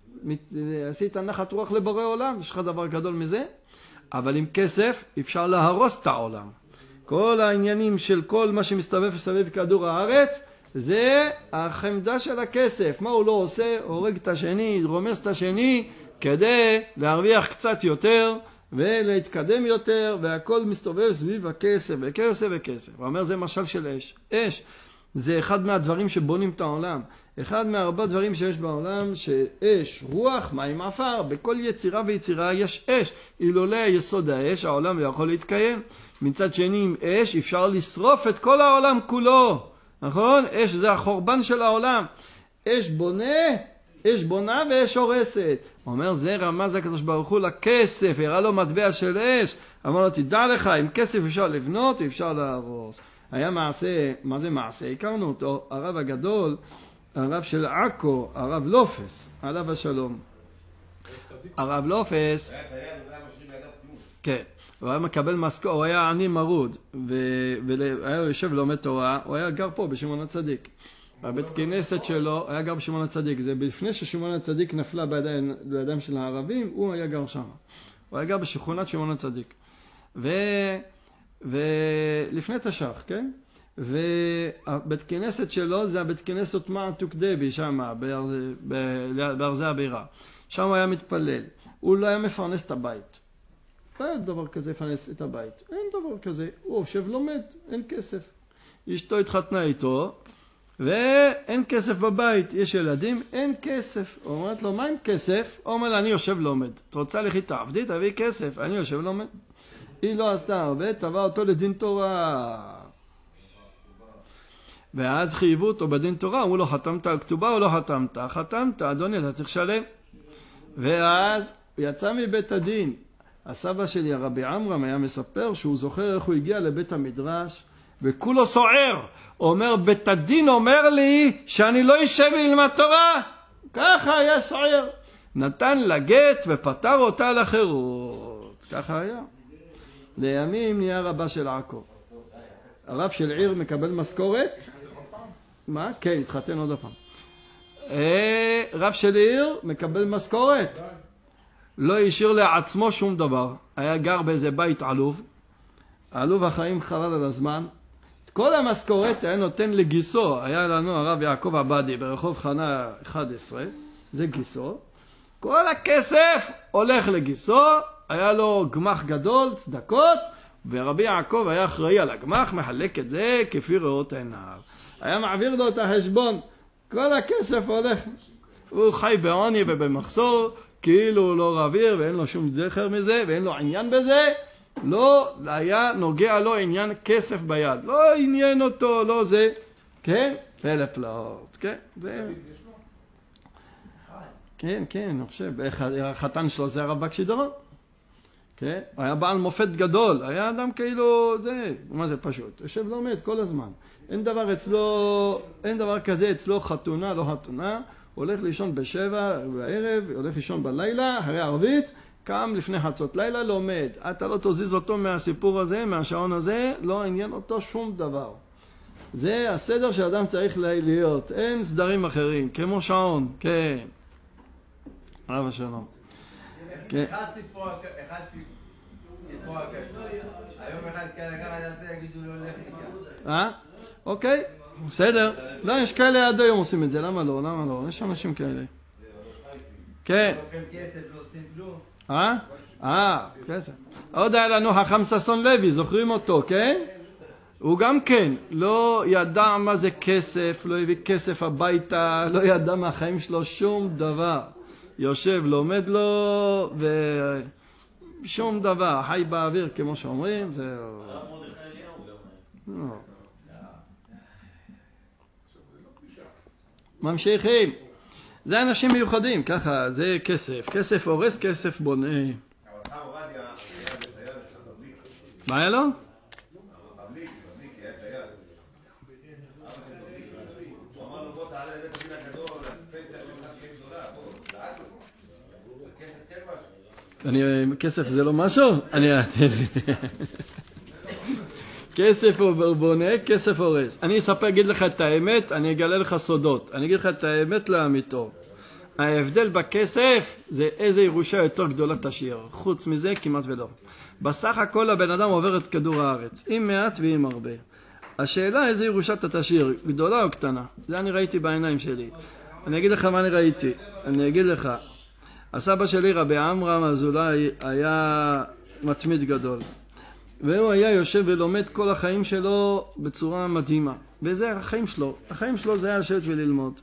עשית נחת רוח לבורא עולם, יש לך דבר גדול מזה, אבל עם כסף אפשר להרוס את העולם. כל העניינים של כל מה שמסתובב סביב כדור הארץ, זה החמדה של הכסף. מה הוא לא עושה? הורג את השני, רומס את השני, כדי להרוויח קצת יותר ולהתקדם יותר, והכל מסתובב סביב הכסף, וכסף וכסף. הוא אומר, זה משל של אש. אש זה אחד מהדברים שבונים את העולם. אחד מהארבע דברים שיש בעולם, שאש, רוח, מים, עפר, בכל יצירה ויצירה יש אש. אילולא יסוד האש, העולם לא יכול להתקיים. מצד שני, עם אש אפשר לשרוף את כל העולם כולו. נכון? אש זה החורבן של העולם. אש בונה, אש בונה ואש הורסת. הוא אומר, זה רמז הקדוש ברוך הוא לכסף, הראה לו מטבע של אש. אמר לו, תדע לך, עם כסף אפשר לבנות, אפשר להרוס. היה מעשה, מה זה מעשה? הכרנו אותו, הרב הגדול, הרב של עכו, הרב לופס, עליו השלום. הרב לופס, כן, הוא היה מקבל משכורת, הוא היה עני מרוד, והיה יושב לומד תורה, הוא היה גר פה בשמעון הצדיק. הבית כנסת שלו היה גר בשמעון הצדיק, זה לפני ששמעון הצדיק נפלה בידיים, בידיים של הערבים, הוא היה גר שם. הוא היה גר בשכונת שמעון הצדיק. ו... ולפני תש"ח, כן? והבית כנסת שלו זה הבית כנסת מעתוק דבי שם, בארזי הבירה. שם הוא היה מתפלל. הוא לא היה מפרנס את הבית. לא היה דבר כזה לפרנס את הבית. אין דבר כזה. הוא יושב לומד, אין כסף. אשתו התחתנה איתו, ואין כסף בבית. יש ילדים, אין כסף. הוא אומרת לו, מה עם כסף? הוא אומר לה, אני יושב לומד. את רוצה לכי תעבדי, תביא כסף. אני יושב לומד. היא לא עשתה הרבה, תבע אותו לדין תורה. ואז חייבו אותו בדין תורה, אמרו לו, חתמת על כתובה או לא חתמת? חתמת, אדוני, אתה צריך לשלם. ואז הוא יצא מבית הדין. הסבא שלי, הרבי עמרם, היה מספר שהוא זוכר איך הוא הגיע לבית המדרש, וכולו סוער. הוא אומר, בית הדין אומר לי שאני לא יישב ללמד תורה. ככה היה סוער. נתן לגט ופטר אותה לחירות. ככה היה. לימים נהיה רבה של עכו. הרב של עיר מקבל משכורת. מה? כן, התחתן עוד הפעם. רב של עיר מקבל משכורת. לא השאיר לעצמו שום דבר. היה גר באיזה בית עלוב. עלוב החיים חלל על הזמן. כל המשכורת היה נותן לגיסו. היה לנו הרב יעקב עבדי ברחוב חנה אחת עשרה. זה גיסו. כל הכסף הולך לגיסו. היה לו גמח גדול, צדקות. ורבי יעקב היה אחראי על הגמח, מחלק את זה כפי ראות עיניו. היה מעביר לו את החשבון. כל הכסף הולך. הוא חי בעוני ובמחסור. כאילו לא רביר ואין לו שום זכר מזה ואין לו עניין בזה. לא היה נוגע לו עניין כסף ביד. לא עניין אותו, לא זה. כן? פלפלות. כן? זה... כן, כן, אני חושב. החתן שלו זה הרב בקשידרון. כן? הוא היה בעל מופת גדול. היה אדם כאילו, זה, מה זה פשוט? יושב לומד כל הזמן. אין דבר אצלו, אין דבר כזה אצלו חתונה, לא חתונה. הולך לישון בשבע בערב, הולך לישון בלילה, אחרי ערבית, קם לפני חצות לילה, לומד. אתה לא תזיז אותו מהסיפור הזה, מהשעון הזה, לא עניין אותו שום דבר. זה הסדר שאדם צריך להיות. אין סדרים אחרים, כמו שעון, כן. אבא שלום. אחד ציפור, אחד ציפור הקשר. היום אחד כאלה ככה יעשה, יגידו לו הולך לכאן. אה? אוקיי. בסדר. לא, יש כאלה עד היום עושים את זה. למה לא? למה לא? יש אנשים כאלה. כן. אה? אה, כסף. עוד היה לנו החכם ששון לוי, זוכרים אותו, כן? הוא גם כן לא ידע מה זה כסף, לא הביא כסף הביתה, לא ידע מהחיים שלו שום דבר. יושב, לומד לו, ושום דבר, חי באוויר כמו שאומרים, זה... ממשיכים. זה אנשים מיוחדים, ככה, זה כסף. כסף הורס, כסף בונה. מה היה לו? אני, כסף זה לא משהו? אני... כסף בונה, כסף הורס. אני אספר, אגיד לך את האמת, אני אגלה לך סודות. אני אגיד לך את האמת לאמיתו. ההבדל בכסף זה איזה ירושה יותר גדולה תשאיר. חוץ מזה כמעט ולא. בסך הכל הבן אדם עובר את כדור הארץ. עם מעט ועם הרבה. השאלה איזה ירושה אתה תשאיר, גדולה או קטנה? זה אני ראיתי בעיניים שלי. אני אגיד לך מה אני ראיתי. אני אגיד לך. הסבא שלי רבי עמרם אזולאי היה מתמיד גדול. והוא היה יושב ולומד כל החיים שלו בצורה מדהימה. וזה החיים שלו. החיים שלו זה היה לשבת וללמוד.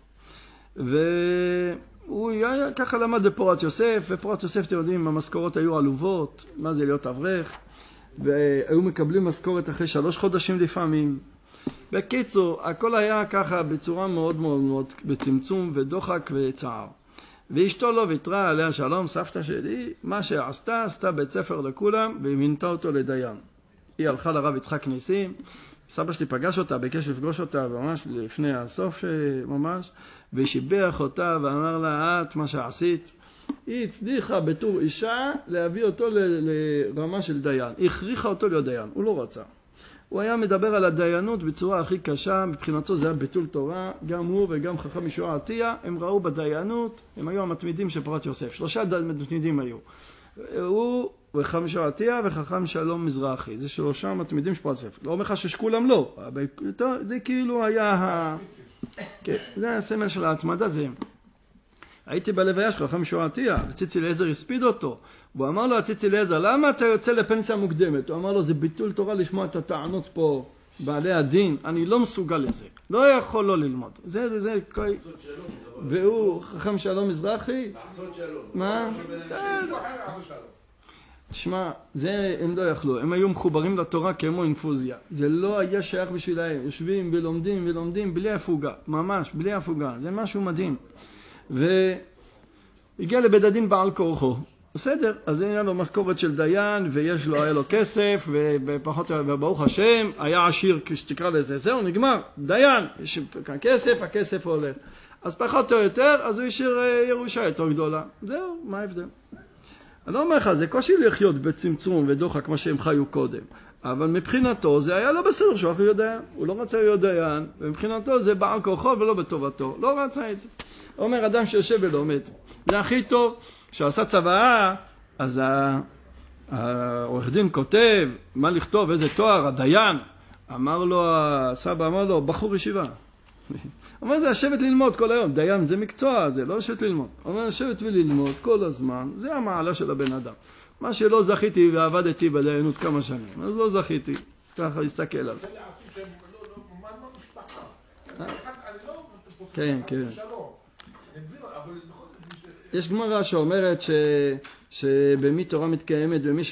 והוא היה, ככה למד בפורת יוסף, ופורת יוסף אתם יודעים, המשכורות היו עלובות, מה זה להיות אברך, והיו מקבלים משכורת אחרי שלוש חודשים לפעמים. בקיצור, הכל היה ככה בצורה מאוד מאוד מאוד בצמצום ודוחק וצער. ואשתו לא ויתרה עליה שלום, סבתא שלי, מה שעשתה, עשתה בית ספר לכולם, ומינתה אותו לדיין. היא הלכה לרב יצחק ניסים, סבא שלי פגש אותה, ביקש לפגוש אותה ממש לפני הסוף ממש, ושיבח אותה ואמר לה, את מה שעשית. היא הצליחה בתור אישה להביא אותו ל- לרמה של דיין. היא הכריחה אותו להיות דיין, הוא לא רצה. הוא היה מדבר על הדיינות בצורה הכי קשה, מבחינתו זה היה ביטול תורה, גם הוא וגם חכם ישועה עטיה, הם ראו בדיינות, הם היו המתמידים של פורת יוסף, שלושה מתמידים היו. הוא וחכם ישועה עטיה וחכם שלום מזרחי, זה שלושה מתמידים של פורת יוסף. לא אומר לך שכולם לא, זה כאילו היה ה... כן, זה הסמל של ההתמדה, זה הם. הייתי בלוויה שלך, חכם ישועה עטיה, ציצי אליעזר הספיד אותו, והוא אמר לו, ציצי אליעזר, למה אתה יוצא לפנסיה מוקדמת? הוא אמר לו, זה ביטול תורה לשמוע את הטענות פה, בעלי הדין, אני לא מסוגל לזה, לא יכול לא ללמוד. זה, זה, זה, והוא, חכם שלום מזרחי, מה? תשמע, זה הם לא יכלו, הם היו מחוברים לתורה כמו אינפוזיה. זה לא היה שייך בשבילהם, יושבים ולומדים ולומדים בלי הפוגה, ממש בלי הפוגה, זה משהו מדהים. והגיע לבית הדין בעל כורחו. בסדר, אז היה לו משכורת של דיין, ויש לו, היה לו כסף, ופחות, וברוך השם, היה עשיר, כשתקרא לזה, זהו, נגמר, דיין, יש כסף, הכסף הולך. אז פחות או יותר, אז הוא השאיר ירושה יותר גדולה. זהו, מה ההבדל? אני לא אומר לך, זה קושי לחיות בצמצום ודוחק כמו שהם חיו קודם. אבל מבחינתו זה היה לא בסדר שהוא הכי יודע, הוא לא רצה להיות דיין, ומבחינתו זה בעל כוחו ולא בטובתו, לא רצה את זה. אומר אדם שיושב ולומד, זה הכי טוב, כשעשה צוואה, אז העורך דין כותב, מה לכתוב, איזה תואר, הדיין, אמר לו, הסבא אמר לו, בחור ישיבה. אומר זה לשבת ללמוד כל היום, דיין זה מקצוע, זה לא לשבת ללמוד. אומר לשבת וללמוד כל הזמן, זה המעלה של הבן אדם. מה שלא זכיתי ועבדתי בדיינות כמה שנים, אז לא זכיתי, ככה להסתכל על זה. כן, כן. יש גמרא שאומרת ש... שבמי תורה מתקיימת ומי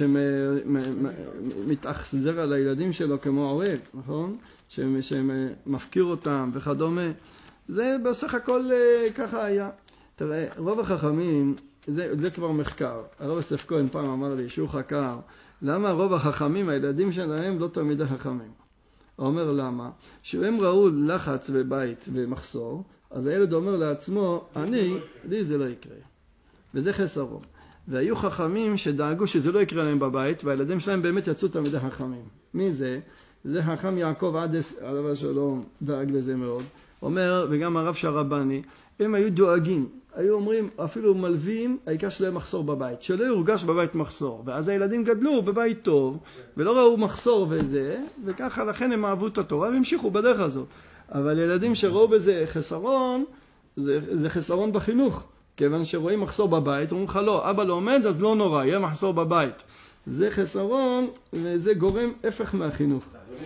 שמתאכזר על הילדים שלו כמו עורב, נכון? שמפקיר אותם וכדומה. זה בסך הכל ככה היה. תראה, רוב החכמים, זה, זה כבר מחקר. הרב יוסף כהן פעם אמר לי שהוא חקר, למה רוב החכמים, הילדים שלהם לא תמיד החכמים? הוא אומר למה? שהם ראו לחץ בבית ומחסור, אז הילד אומר לעצמו, אני, לי זה לא יקרה. וזה חסרון. והיו חכמים שדאגו שזה לא יקרה להם בבית, והילדים שלהם באמת יצאו תמיד החכמים. מי זה? זה חכם יעקב עדס, עליו השלום, דאג לזה מאוד. אומר, וגם הרב שהרבני, הם היו דואגים. היו אומרים, אפילו מלווים, העיקר שלהם מחסור בבית. שלא יורגש בבית מחסור. ואז הילדים גדלו בבית טוב, ולא ראו מחסור וזה, וככה לכן הם אהבו את התורה, והמשיכו בדרך הזאת. אבל ילדים שראו בזה חסרון, זה, זה חסרון בחינוך. כיוון שרואים מחסור בבית, אומרים לך לא, אבא לא עומד, אז לא נורא, יהיה מחסור בבית. זה חסרון, וזה גורם הפך מהחינוך.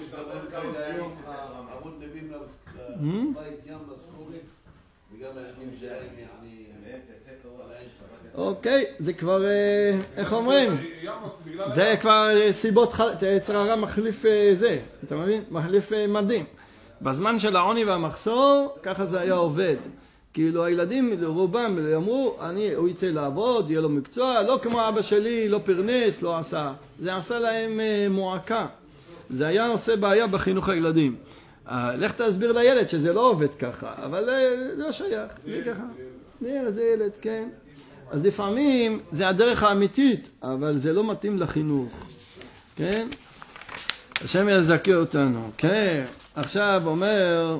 אוקיי, זה כבר, איך אומרים? זה כבר סיבות, יצר הרע מחליף זה, אתה מבין? מחליף מדהים. בזמן של העוני והמחסור, ככה זה היה עובד. כאילו הילדים רובם אמרו, אני, הוא יצא לעבוד, יהיה לו מקצוע, לא כמו אבא שלי, לא פרנס, לא עשה. זה עשה להם מועקה. זה היה עושה בעיה בחינוך הילדים. לך תסביר לילד שזה לא עובד ככה, אבל זה לא שייך, זה ככה. ילד, זה ילד, כן. אז לפעמים זה הדרך האמיתית, אבל זה לא מתאים לחינוך. כן? השם יזכה אותנו. כן. עכשיו אומר...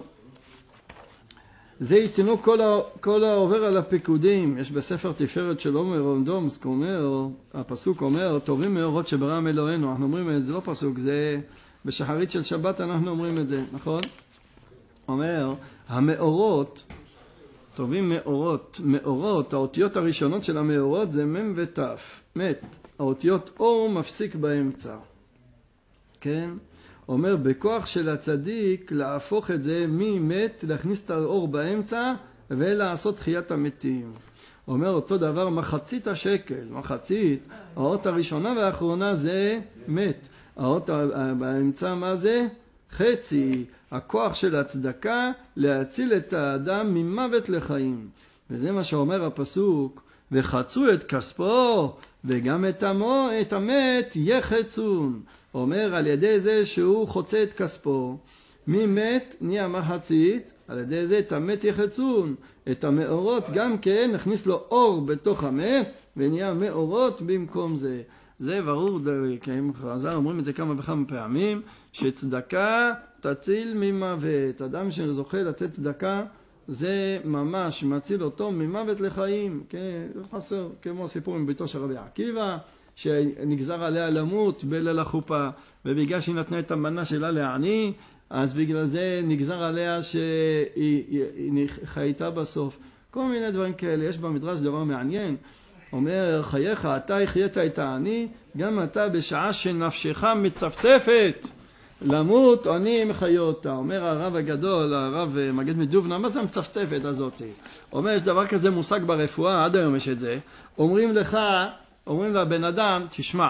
זה יתנו כל, ה, כל העובר על הפיקודים. יש בספר תפארת של עומר רונדומסק, אומר, הפסוק אומר, טובים מאורות שברם אלוהינו. אנחנו אומרים את זה, לא פסוק, זה בשחרית של שבת אנחנו אומרים את זה, נכון? אומר, המאורות, טובים מאורות, מאורות, האותיות הראשונות של המאורות זה מם ותף, מת. האותיות אור מפסיק באמצע. כן? אומר, בכוח של הצדיק להפוך את זה ממת, להכניס את האור באמצע ולעשות תחיית המתים. אומר אותו דבר, מחצית השקל, מחצית, האות הראשונה והאחרונה זה מת. האות באמצע מה זה? חצי. הכוח של הצדקה להציל את האדם ממוות לחיים. וזה מה שאומר הפסוק, וחצו את כספו וגם את, המו, את המת יחצון. אומר על ידי זה שהוא חוצה את כספו, מי מת נהיה מחצית, על ידי זה את המת יחצון, את המאורות גם כן נכניס לו אור בתוך המת ונהיה מאורות במקום זה. זה ברור, חז"ל אומרים את זה כמה וכמה פעמים, שצדקה תציל ממוות. אדם שזוכה לתת צדקה זה ממש מציל אותו ממוות לחיים. כן, חסר כמו סיפור עם ביתו של רבי עקיבא, שנגזר עליה למות בליל החופה, ובגלל שהיא נתנה את המנה שלה לעני, אז בגלל זה נגזר עליה שהיא חייתה בסוף. כל מיני דברים כאלה. יש במדרש דבר מעניין, אומר, חייך, אתה החיית את העני, גם אתה בשעה שנפשך מצפצפת למות, אני מחיה אותה. אומר הרב הגדול, הרב מגד מדובנה, מה זה המצפצפת הזאת? אומר, יש דבר כזה מושג ברפואה, עד היום יש את זה. אומרים לך, אומרים לבן אדם, תשמע,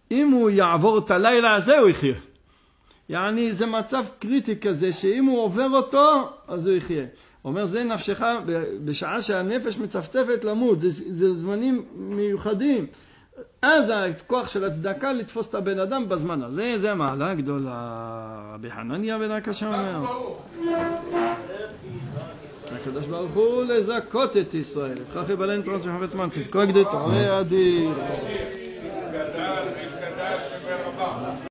אם הוא יעבור את הלילה הזה הוא יחיה. יעני זה מצב קריטי כזה שאם הוא עובר אותו אז הוא יחיה. אומר זה נפשך בשעה שהנפש מצפצפת למות, זה, זה זמנים מיוחדים. אז הכוח של הצדקה לתפוס את הבן אדם בזמן הזה, זה המעלה הגדולה. רבי חנניה בן הקשה אומר. הקדוש ברוך הוא לזכות את ישראל. וכך יבלן תורן שחפץ מן צדקו הגדול תורה אדיר.